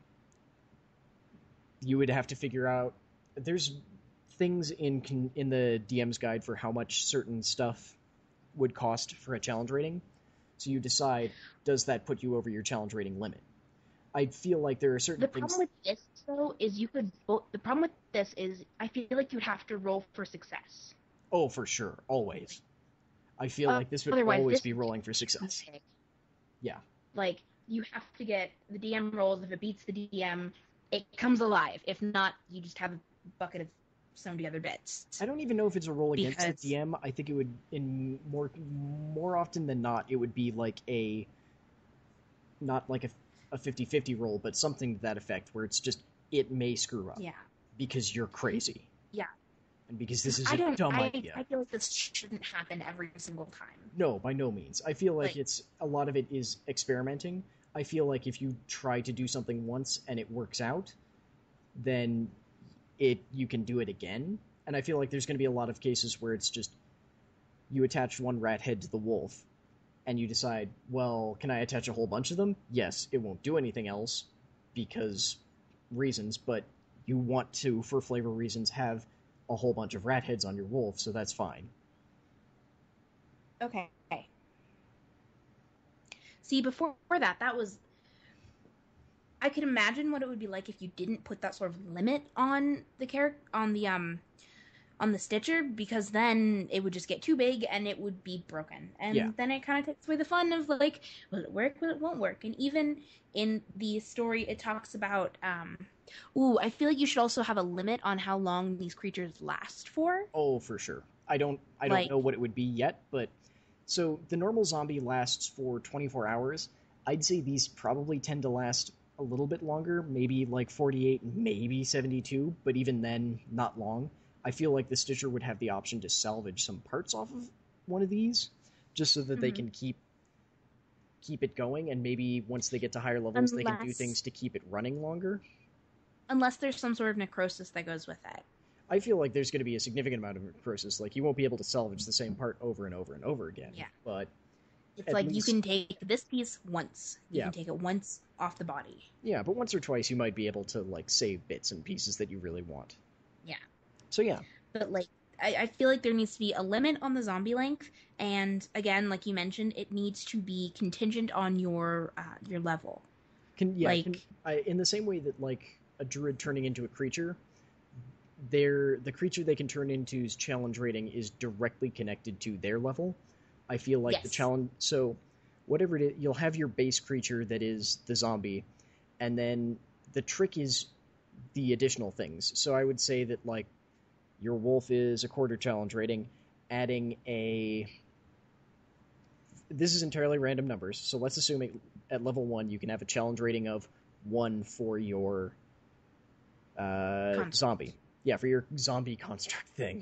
[SPEAKER 1] you would have to figure out, there's things in the DM's guide for how much certain stuff would cost for a challenge rating. So you decide, does that put you over your challenge rating limit? I feel like there are certain things...
[SPEAKER 3] The problem with this, though, is the problem with this is I feel like you'd have to roll for success.
[SPEAKER 1] Oh, for sure. Always. I feel like this would always be rolling for success.
[SPEAKER 3] Okay.
[SPEAKER 1] Yeah.
[SPEAKER 3] Like, you have to get the DM rolls. If it beats the DM, it comes alive. If not, you just have a bucket of sewn together bits.
[SPEAKER 1] I don't even know if it's a roll against the DM. I think it would, in more often than not, it would be like not like a 50-50 roll, but something to that effect, where it's just, it may screw up.
[SPEAKER 2] Yeah.
[SPEAKER 1] Because you're crazy.
[SPEAKER 3] Yeah.
[SPEAKER 1] And because this is a dumb idea.
[SPEAKER 3] I feel like this shouldn't happen every single time.
[SPEAKER 1] No, by no means. I feel like a lot of it is experimenting. I feel like if you try to do something once and it works out, then you can do it again. And I feel like there's going to be a lot of cases where it's just, you attach one rat head to the wolf, and you decide, well, can I attach a whole bunch of them? Yes, it won't do anything else, because reasons, but you want to, for flavor reasons, have a whole bunch of rat heads on your wolf, so that's fine.
[SPEAKER 2] Okay. See, before that was... I could imagine what it would be like if you didn't put that sort of limit on the on the Stitcher, because then it would just get too big and it would be broken. And then it kind of takes away the fun of, like, will it work, will it won't work? And even in the story, it talks about... I feel like you should also have a limit on how long these creatures last for.
[SPEAKER 1] Oh, for sure. I don't know what it would be yet, but... So, the normal zombie lasts for 24 hours. I'd say these probably tend to last a little bit longer, maybe like 48, maybe 72, but even then, not long. I feel like the Stitcher would have the option to salvage some parts off of one of these, just so that they can keep it going, and maybe once they get to higher levels, they can do things to keep it running longer.
[SPEAKER 2] Unless there's some sort of necrosis that goes with it.
[SPEAKER 1] I feel like there's going to be a significant amount of necrosis. Like, you won't be able to salvage the same part over and over and over again.
[SPEAKER 2] Yeah.
[SPEAKER 1] But
[SPEAKER 2] it's like you can take this piece once. You
[SPEAKER 1] Yeah.
[SPEAKER 2] can take it once off the body.
[SPEAKER 1] yeah, but once or twice you might be able to, like, save bits and pieces that you really want.
[SPEAKER 2] Yeah.
[SPEAKER 1] So yeah.
[SPEAKER 2] But, like, I feel like there needs to be a limit on the zombie length, and again, like you mentioned, it needs to be contingent on your level.
[SPEAKER 1] In the same way that, like, a druid turning into a creature, the creature they can turn into's challenge rating is directly connected to their level. I feel like the challenge... So, whatever it is, you'll have your base creature that is the zombie, and then the trick is the additional things. So I would say that, like, your wolf is a quarter challenge rating, adding a... This is entirely random numbers, so let's assume at level 1 you can have a challenge rating of 1 for your zombie. Yeah, for your zombie construct thing.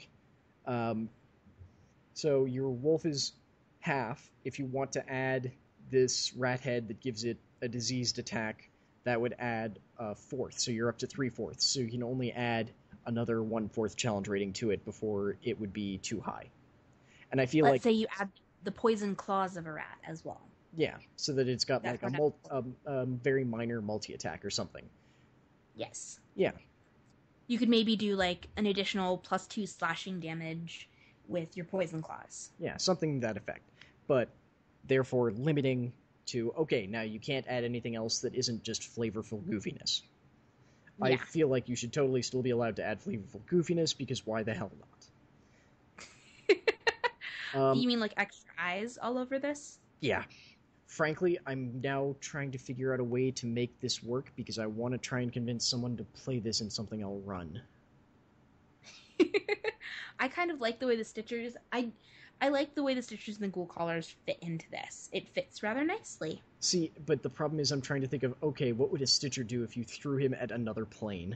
[SPEAKER 1] So your wolf is half. If you want to add this rat head that gives it a diseased attack, that would add a fourth. So you're up to 3/4. So you can only add another 1/4 challenge rating to it before it would be too high. And I feel
[SPEAKER 2] Let's say you add the poison claws of a rat as well.
[SPEAKER 1] Yeah, so that it's got a very minor multi-attack or something.
[SPEAKER 2] Yes.
[SPEAKER 1] Yeah.
[SPEAKER 2] You could maybe do like an additional +2 slashing damage with your poison claws.
[SPEAKER 1] Yeah, something to that effect. But therefore limiting to, okay, now you can't add anything else that isn't just flavorful goofiness. Yeah. I feel like you should totally still be allowed to add flavorful goofiness, because why the hell not?
[SPEAKER 2] You mean like extra eyes all over this?
[SPEAKER 1] Yeah. Frankly, I'm now trying to figure out a way to make this work, because I want to try and convince someone to play this in something I'll run.
[SPEAKER 2] I kind of like the way the Stitchers... I like the way the Stitchers and the Ghoul Collars fit into this. It fits rather nicely.
[SPEAKER 1] See, but the problem is I'm trying to think of, okay, what would a Stitcher do if you threw him at another plane?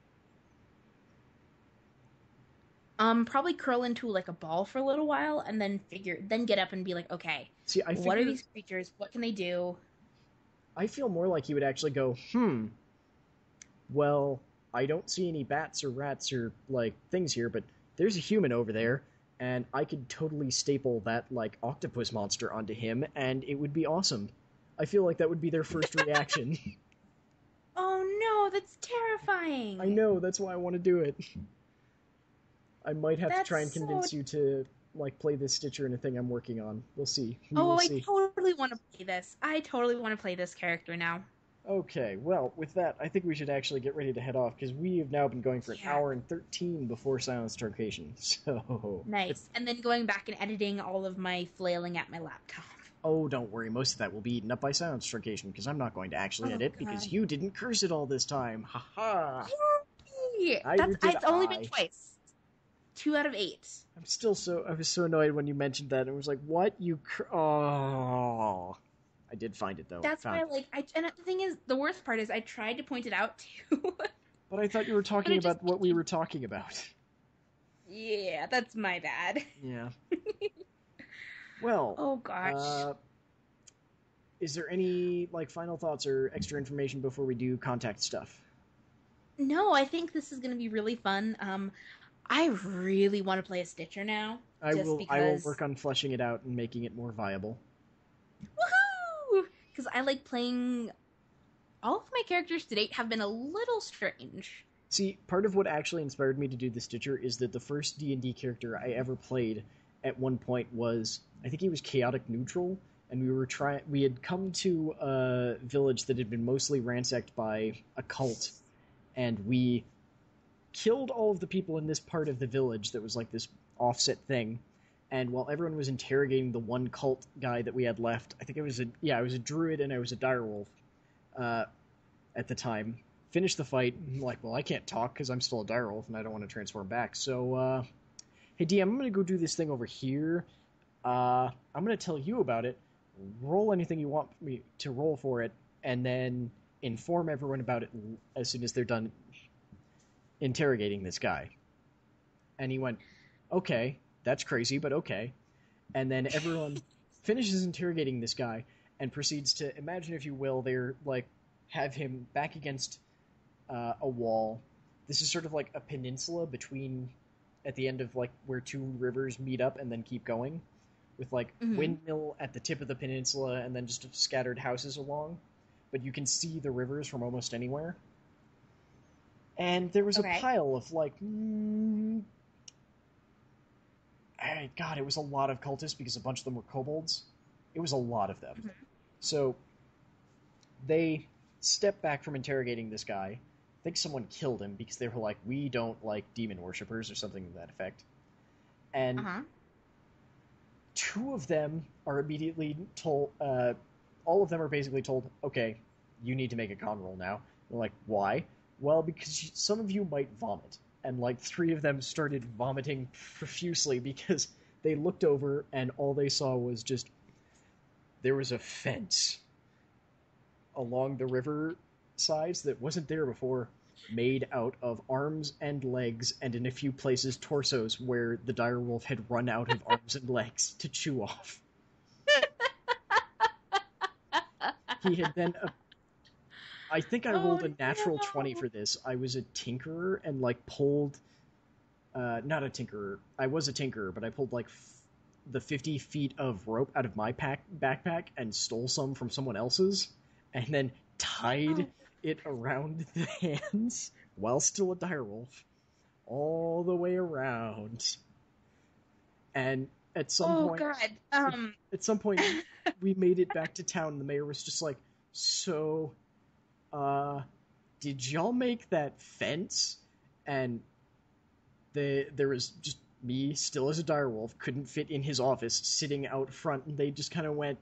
[SPEAKER 2] Probably curl into like a ball for a little while, and then get up and be like, okay, what are these creatures? What can they do?
[SPEAKER 1] I feel more like he would actually go, well, I don't see any bats or rats or, like, things here, but there's a human over there, and I could totally staple that, like, octopus monster onto him, and it would be awesome. I feel like that would be their first reaction.
[SPEAKER 2] Oh no, that's terrifying!
[SPEAKER 1] I know, that's why I want to do it. I might have to try and convince you to, like, play this Stitcher in a thing I'm working on. We'll see.
[SPEAKER 2] I totally want to play this. I totally want to play this character now.
[SPEAKER 1] Okay, well, with that, I think we should actually get ready to head off, because we have now been going for an hour and 13 before Silence Tarkation, so...
[SPEAKER 2] Nice. And then going back and editing all of my flailing at my laptop.
[SPEAKER 1] Oh, don't worry, most of that will be eaten up by Silence Tarkation, because I'm not going to actually edit, because you didn't curse it all this time. Ha-ha!
[SPEAKER 2] It's only been twice. 2 out of 8.
[SPEAKER 1] I was so annoyed when you mentioned that. I was like, what? Oh. I did find it, though.
[SPEAKER 2] That's why, and the thing is, the worst part is I tried to point it out, too.
[SPEAKER 1] But I thought you were talking about what we were talking about.
[SPEAKER 2] Yeah, that's my bad.
[SPEAKER 1] Yeah. Well.
[SPEAKER 2] Oh, gosh.
[SPEAKER 1] Is there any, like, final thoughts or extra information before we do contact stuff?
[SPEAKER 2] No, I think this is going to be really fun. I really want to play a Stitcher now.
[SPEAKER 1] I will work on fleshing it out and making it more viable.
[SPEAKER 2] Woohoo! Because I like playing... All of my characters to date have been a little strange.
[SPEAKER 1] See, part of what actually inspired me to do the Stitcher is that the first D&D character I ever played at one point was... I think he was Chaotic Neutral, and we had come to a village that had been mostly ransacked by a cult, and we killed all of the people in this part of the village that was like this offset thing, and while everyone was interrogating the one cult guy that we had left, I think I was a druid and I was a direwolf at the time, finished the fight, and I'm like, well, I can't talk because I'm still a direwolf and I don't want to transform back, so hey DM, I'm going to go do this thing over here. I'm going to tell you about it, roll anything you want me to roll for it, and then inform everyone about it as soon as they're done interrogating this guy. And he went, okay, that's crazy, but okay. And then everyone finishes interrogating this guy and proceeds to, imagine if you will, they're like, have him back against a wall. This is sort of like a peninsula between, at the end of like where two rivers meet up and then keep going, with like windmill at the tip of the peninsula and then just scattered houses along. But you can see the rivers from almost anywhere. And there was a pile of like, God, it was a lot of cultists because a bunch of them were kobolds. It was a lot of them. Mm-hmm. So they stepped back from interrogating this guy. I think someone killed him because they were like, we don't like demon worshippers or something to that effect. And two of them are immediately told, all of them are basically told, okay, you need to make a con roll now. They're like, why? Well, because some of you might vomit. And like 3 of them started vomiting profusely because they looked over and all they saw was just, there was a fence along the river sides that wasn't there before, made out of arms and legs, and in a few places torsos where the direwolf had run out of arms and legs to chew off. He had then... I think I rolled a natural 20 for this. I was a tinkerer and like pulled... not a tinkerer. I was a tinkerer, but I pulled like the 50 feet of rope out of my backpack and stole some from someone else's, and then tied it around the hands while still a direwolf all the way around. And at some at some point we made it back to town and the mayor was just like, so did y'all make that fence? And there was just me still as a direwolf, couldn't fit in his office, sitting out front, and they just kind of went,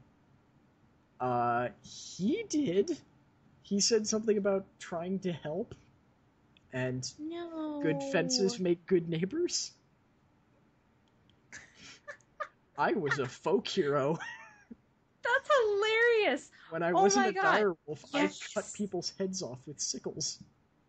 [SPEAKER 1] he did. He said something about trying to help, and good fences make good neighbors. I was a folk hero.
[SPEAKER 2] That's hilarious.
[SPEAKER 1] When I wasn't a direwolf, yes. I cut people's heads off with sickles.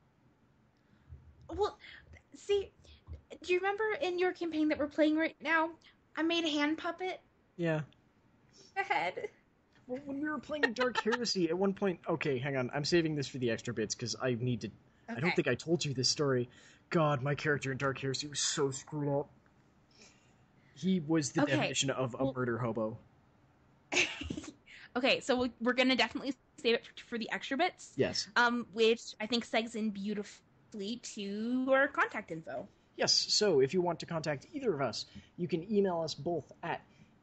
[SPEAKER 2] Well, see, do you remember in your campaign that we're playing right now, I made a hand puppet?
[SPEAKER 1] Yeah.
[SPEAKER 2] A head.
[SPEAKER 1] Well, when we were playing Dark Heresy, at one point... Okay, hang on. I'm saving this for the extra bits, because I need to... Okay. I don't think I told you this story. God, my character in Dark Heresy was so screwed up. He was the definition of a murder hobo.
[SPEAKER 2] Okay, so we're going to definitely save it for the extra bits.
[SPEAKER 1] Yes.
[SPEAKER 2] Which I think segs in beautifully to our contact info.
[SPEAKER 1] Yes, so if you want to contact either of us, you can email us both at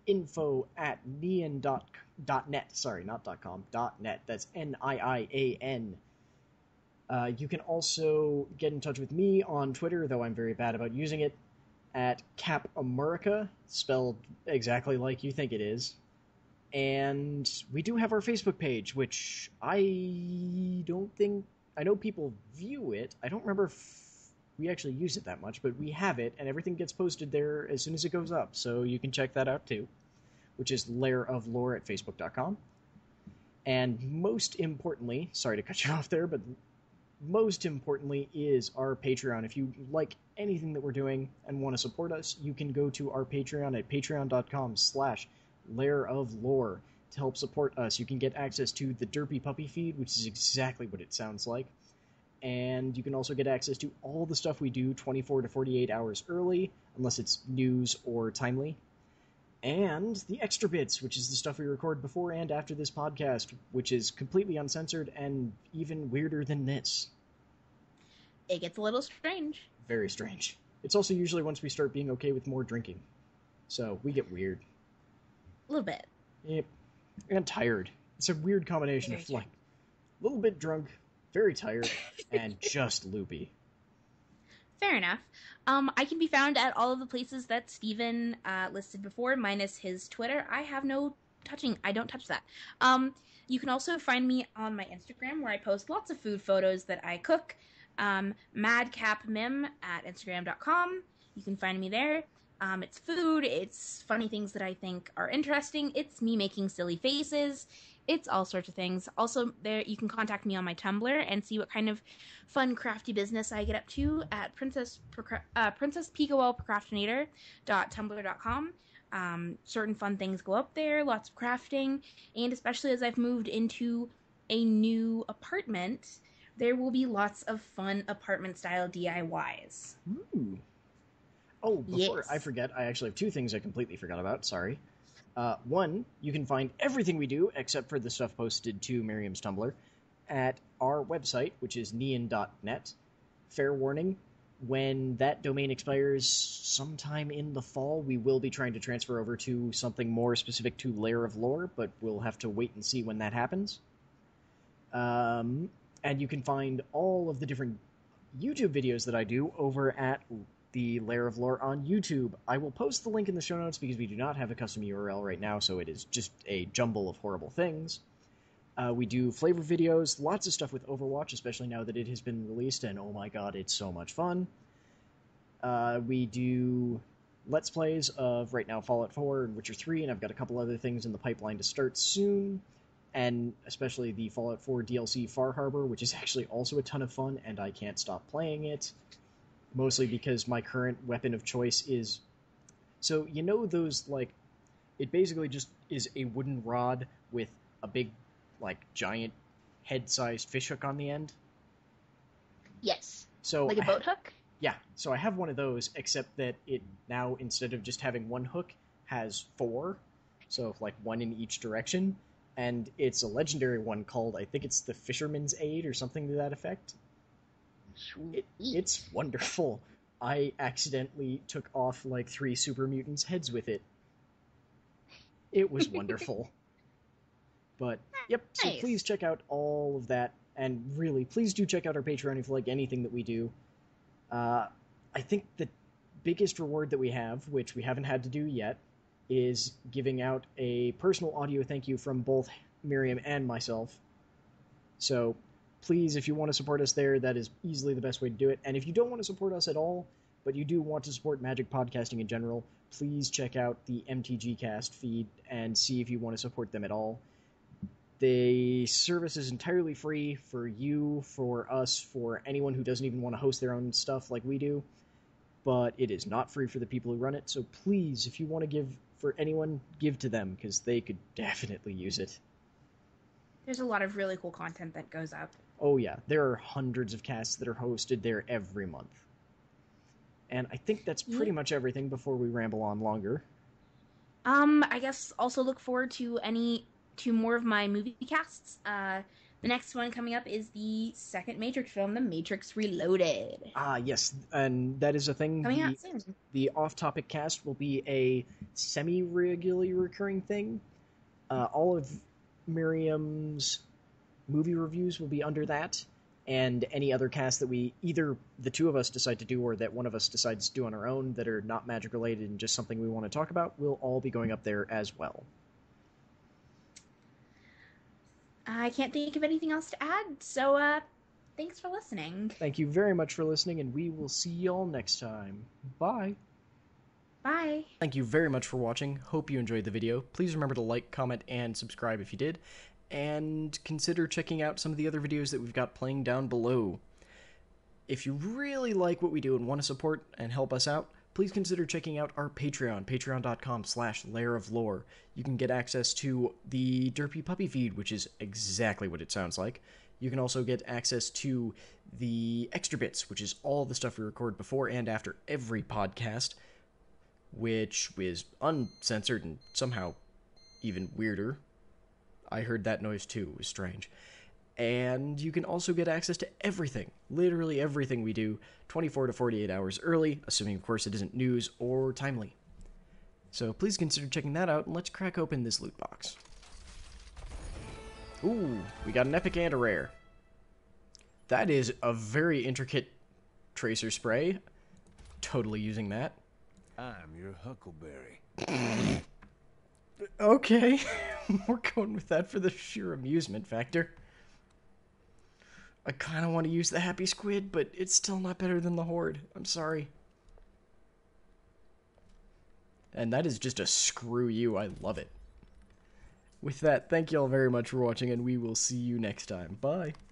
[SPEAKER 1] info@nian.net. Sorry, not .com, .net. That's NIIAN. You can also get in touch with me on Twitter, though I'm very bad about using it, at CapAmerica, spelled exactly like you think it is. And we do have our Facebook page, which I don't think... I know people view it. I don't remember if we actually use it that much, but we have it, and everything gets posted there as soon as it goes up, so you can check that out too, which is Lair of Lore at Facebook.com. And most importantly, sorry to cut you off there, but most importantly is our Patreon. If you like anything that we're doing and want to support us, you can go to our Patreon at patreon.com/Lair of Lore to help support us. You can get access to the Derpy Puppy feed, which is exactly what it sounds like. And you can also get access to all the stuff we do 24 to 48 hours early, unless it's news or timely. And the extra bits, which is the stuff we record before and after this podcast, which is completely uncensored and even weirder than this.
[SPEAKER 2] It gets a little strange.
[SPEAKER 1] Very strange. It's also usually once we start being okay with more drinking. So we get weird.
[SPEAKER 2] A little bit.
[SPEAKER 1] Yep. And tired. It's a weird combination of like a little bit drunk, very tired, and just loopy.
[SPEAKER 2] Fair enough. I can be found at all of the places that Steven listed before, minus his Twitter. I don't touch that. You can also find me on my Instagram, where I post lots of food photos that I cook. madcapmim at instagram.com. You can find me there. It's food, it's funny things that I think are interesting, it's me making silly faces, It's all sorts of things. Also, there you can contact me on my Tumblr and see what kind of fun, crafty business I get up to at princesspicowellprocrastinator.tumblr.com. Certain fun things go up there, lots of crafting, and especially as I've moved into a new apartment, there will be lots of fun apartment-style DIYs.
[SPEAKER 1] Ooh. Oh, before
[SPEAKER 2] Yes.
[SPEAKER 1] I forget, I actually have two things I completely forgot about. Sorry. One, you can find everything we do, except for the stuff posted to Miriam's Tumblr, at our website, which is neon.net. Fair warning, when that domain expires sometime in the fall, we will be trying to transfer over to something more specific to Lair of Lore, but we'll have to wait and see when that happens. And you can find all of the different YouTube videos that I do over at the Lair of Lore on YouTube. I will post the link in the show notes because we do not have a custom URL right now, so it is just a jumble of horrible things. We do flavor videos, lots of stuff with Overwatch, especially now that it has been released, and oh my god, it's so much fun. We do Let's Plays of, right now, Fallout 4 and Witcher 3, and I've got a couple other things in the pipeline to start soon, and especially the Fallout 4 DLC Far Harbor, which is actually also a ton of fun, and I can't stop playing it. Mostly because my current weapon of choice is... So, you know those, like... It basically just is a wooden rod with a big, like, giant head-sized fishhook on the end?
[SPEAKER 3] Yes.
[SPEAKER 1] So
[SPEAKER 3] Like a boat hook?
[SPEAKER 1] Yeah, so I have one of those, except that it now, instead of just having one hook, has 4. So, like, one in each direction. And it's a legendary one called, I think it's the Fisherman's Aid or something to that effect. It's wonderful. I accidentally took off like 3 super mutants' heads with it. It was wonderful. But, yep, so
[SPEAKER 3] Nice.
[SPEAKER 1] please check out all of that. And really, please do check out our Patreon if you like anything that we do. I think the biggest reward that we have, which we haven't had to do yet, is giving out a personal audio thank you from both Miriam and myself. So... please, if you want to support us there, that is easily the best way to do it. And if you don't want to support us at all, but you do want to support Magic Podcasting in general, please check out the MTG Cast feed and see if you want to support them at all. The service is entirely free for you, for us, for anyone who doesn't even want to host their own stuff like we do. But it is not free for the people who run it, so please, if you want to give for anyone, give to them, because they could definitely use it.
[SPEAKER 2] There's a lot of really cool content that goes up.
[SPEAKER 1] Oh yeah, there are hundreds of casts that are hosted there every month. And I think that's pretty much everything before we ramble on longer.
[SPEAKER 2] I guess also look forward to more of my movie casts. The next one coming up is the second Matrix film, The Matrix Reloaded.
[SPEAKER 1] Ah, yes, and that is a thing.
[SPEAKER 2] Coming out soon.
[SPEAKER 1] The off-topic cast will be a semi-regularly recurring thing. All of Miriam's movie reviews will be under that, and any other cast that we, either the two of us decide to do or that one of us decides to do on our own that are not magic related and just something we want to talk about, will all be going up there as well.
[SPEAKER 2] I can't think of anything else to add, so thanks for listening.
[SPEAKER 1] Thank you very much for listening, and we will see y'all next time. Bye!
[SPEAKER 2] Bye.
[SPEAKER 1] Thank you very much for watching. Hope you enjoyed the video. Please remember to like, comment, and subscribe if you did. And consider checking out some of the other videos that we've got playing down below. If you really like what we do and want to support and help us out, please consider checking out our Patreon, patreon.com/lairoflore. You can get access to the Derpy Puppy feed, which is exactly what it sounds like. You can also get access to the Extra Bits, which is all the stuff we record before and after every podcast, which is uncensored and somehow even weirder. I heard that noise too. It was strange. And you can also get access to everything, literally everything we do, 24 to 48 hours early, assuming, of course, it isn't news or timely. So please consider checking that out, and let's crack open this loot box. Ooh, we got an epic and a rare. That is a very intricate tracer spray. Totally using that.
[SPEAKER 4] I'm your Huckleberry.
[SPEAKER 1] Okay, we're going with that for the sheer amusement factor. I kind of want to use the Happy Squid, but it's still not better than the Horde. I'm sorry. And that is just a screw you. I love it. With that, thank you all very much for watching, and we will see you next time. Bye.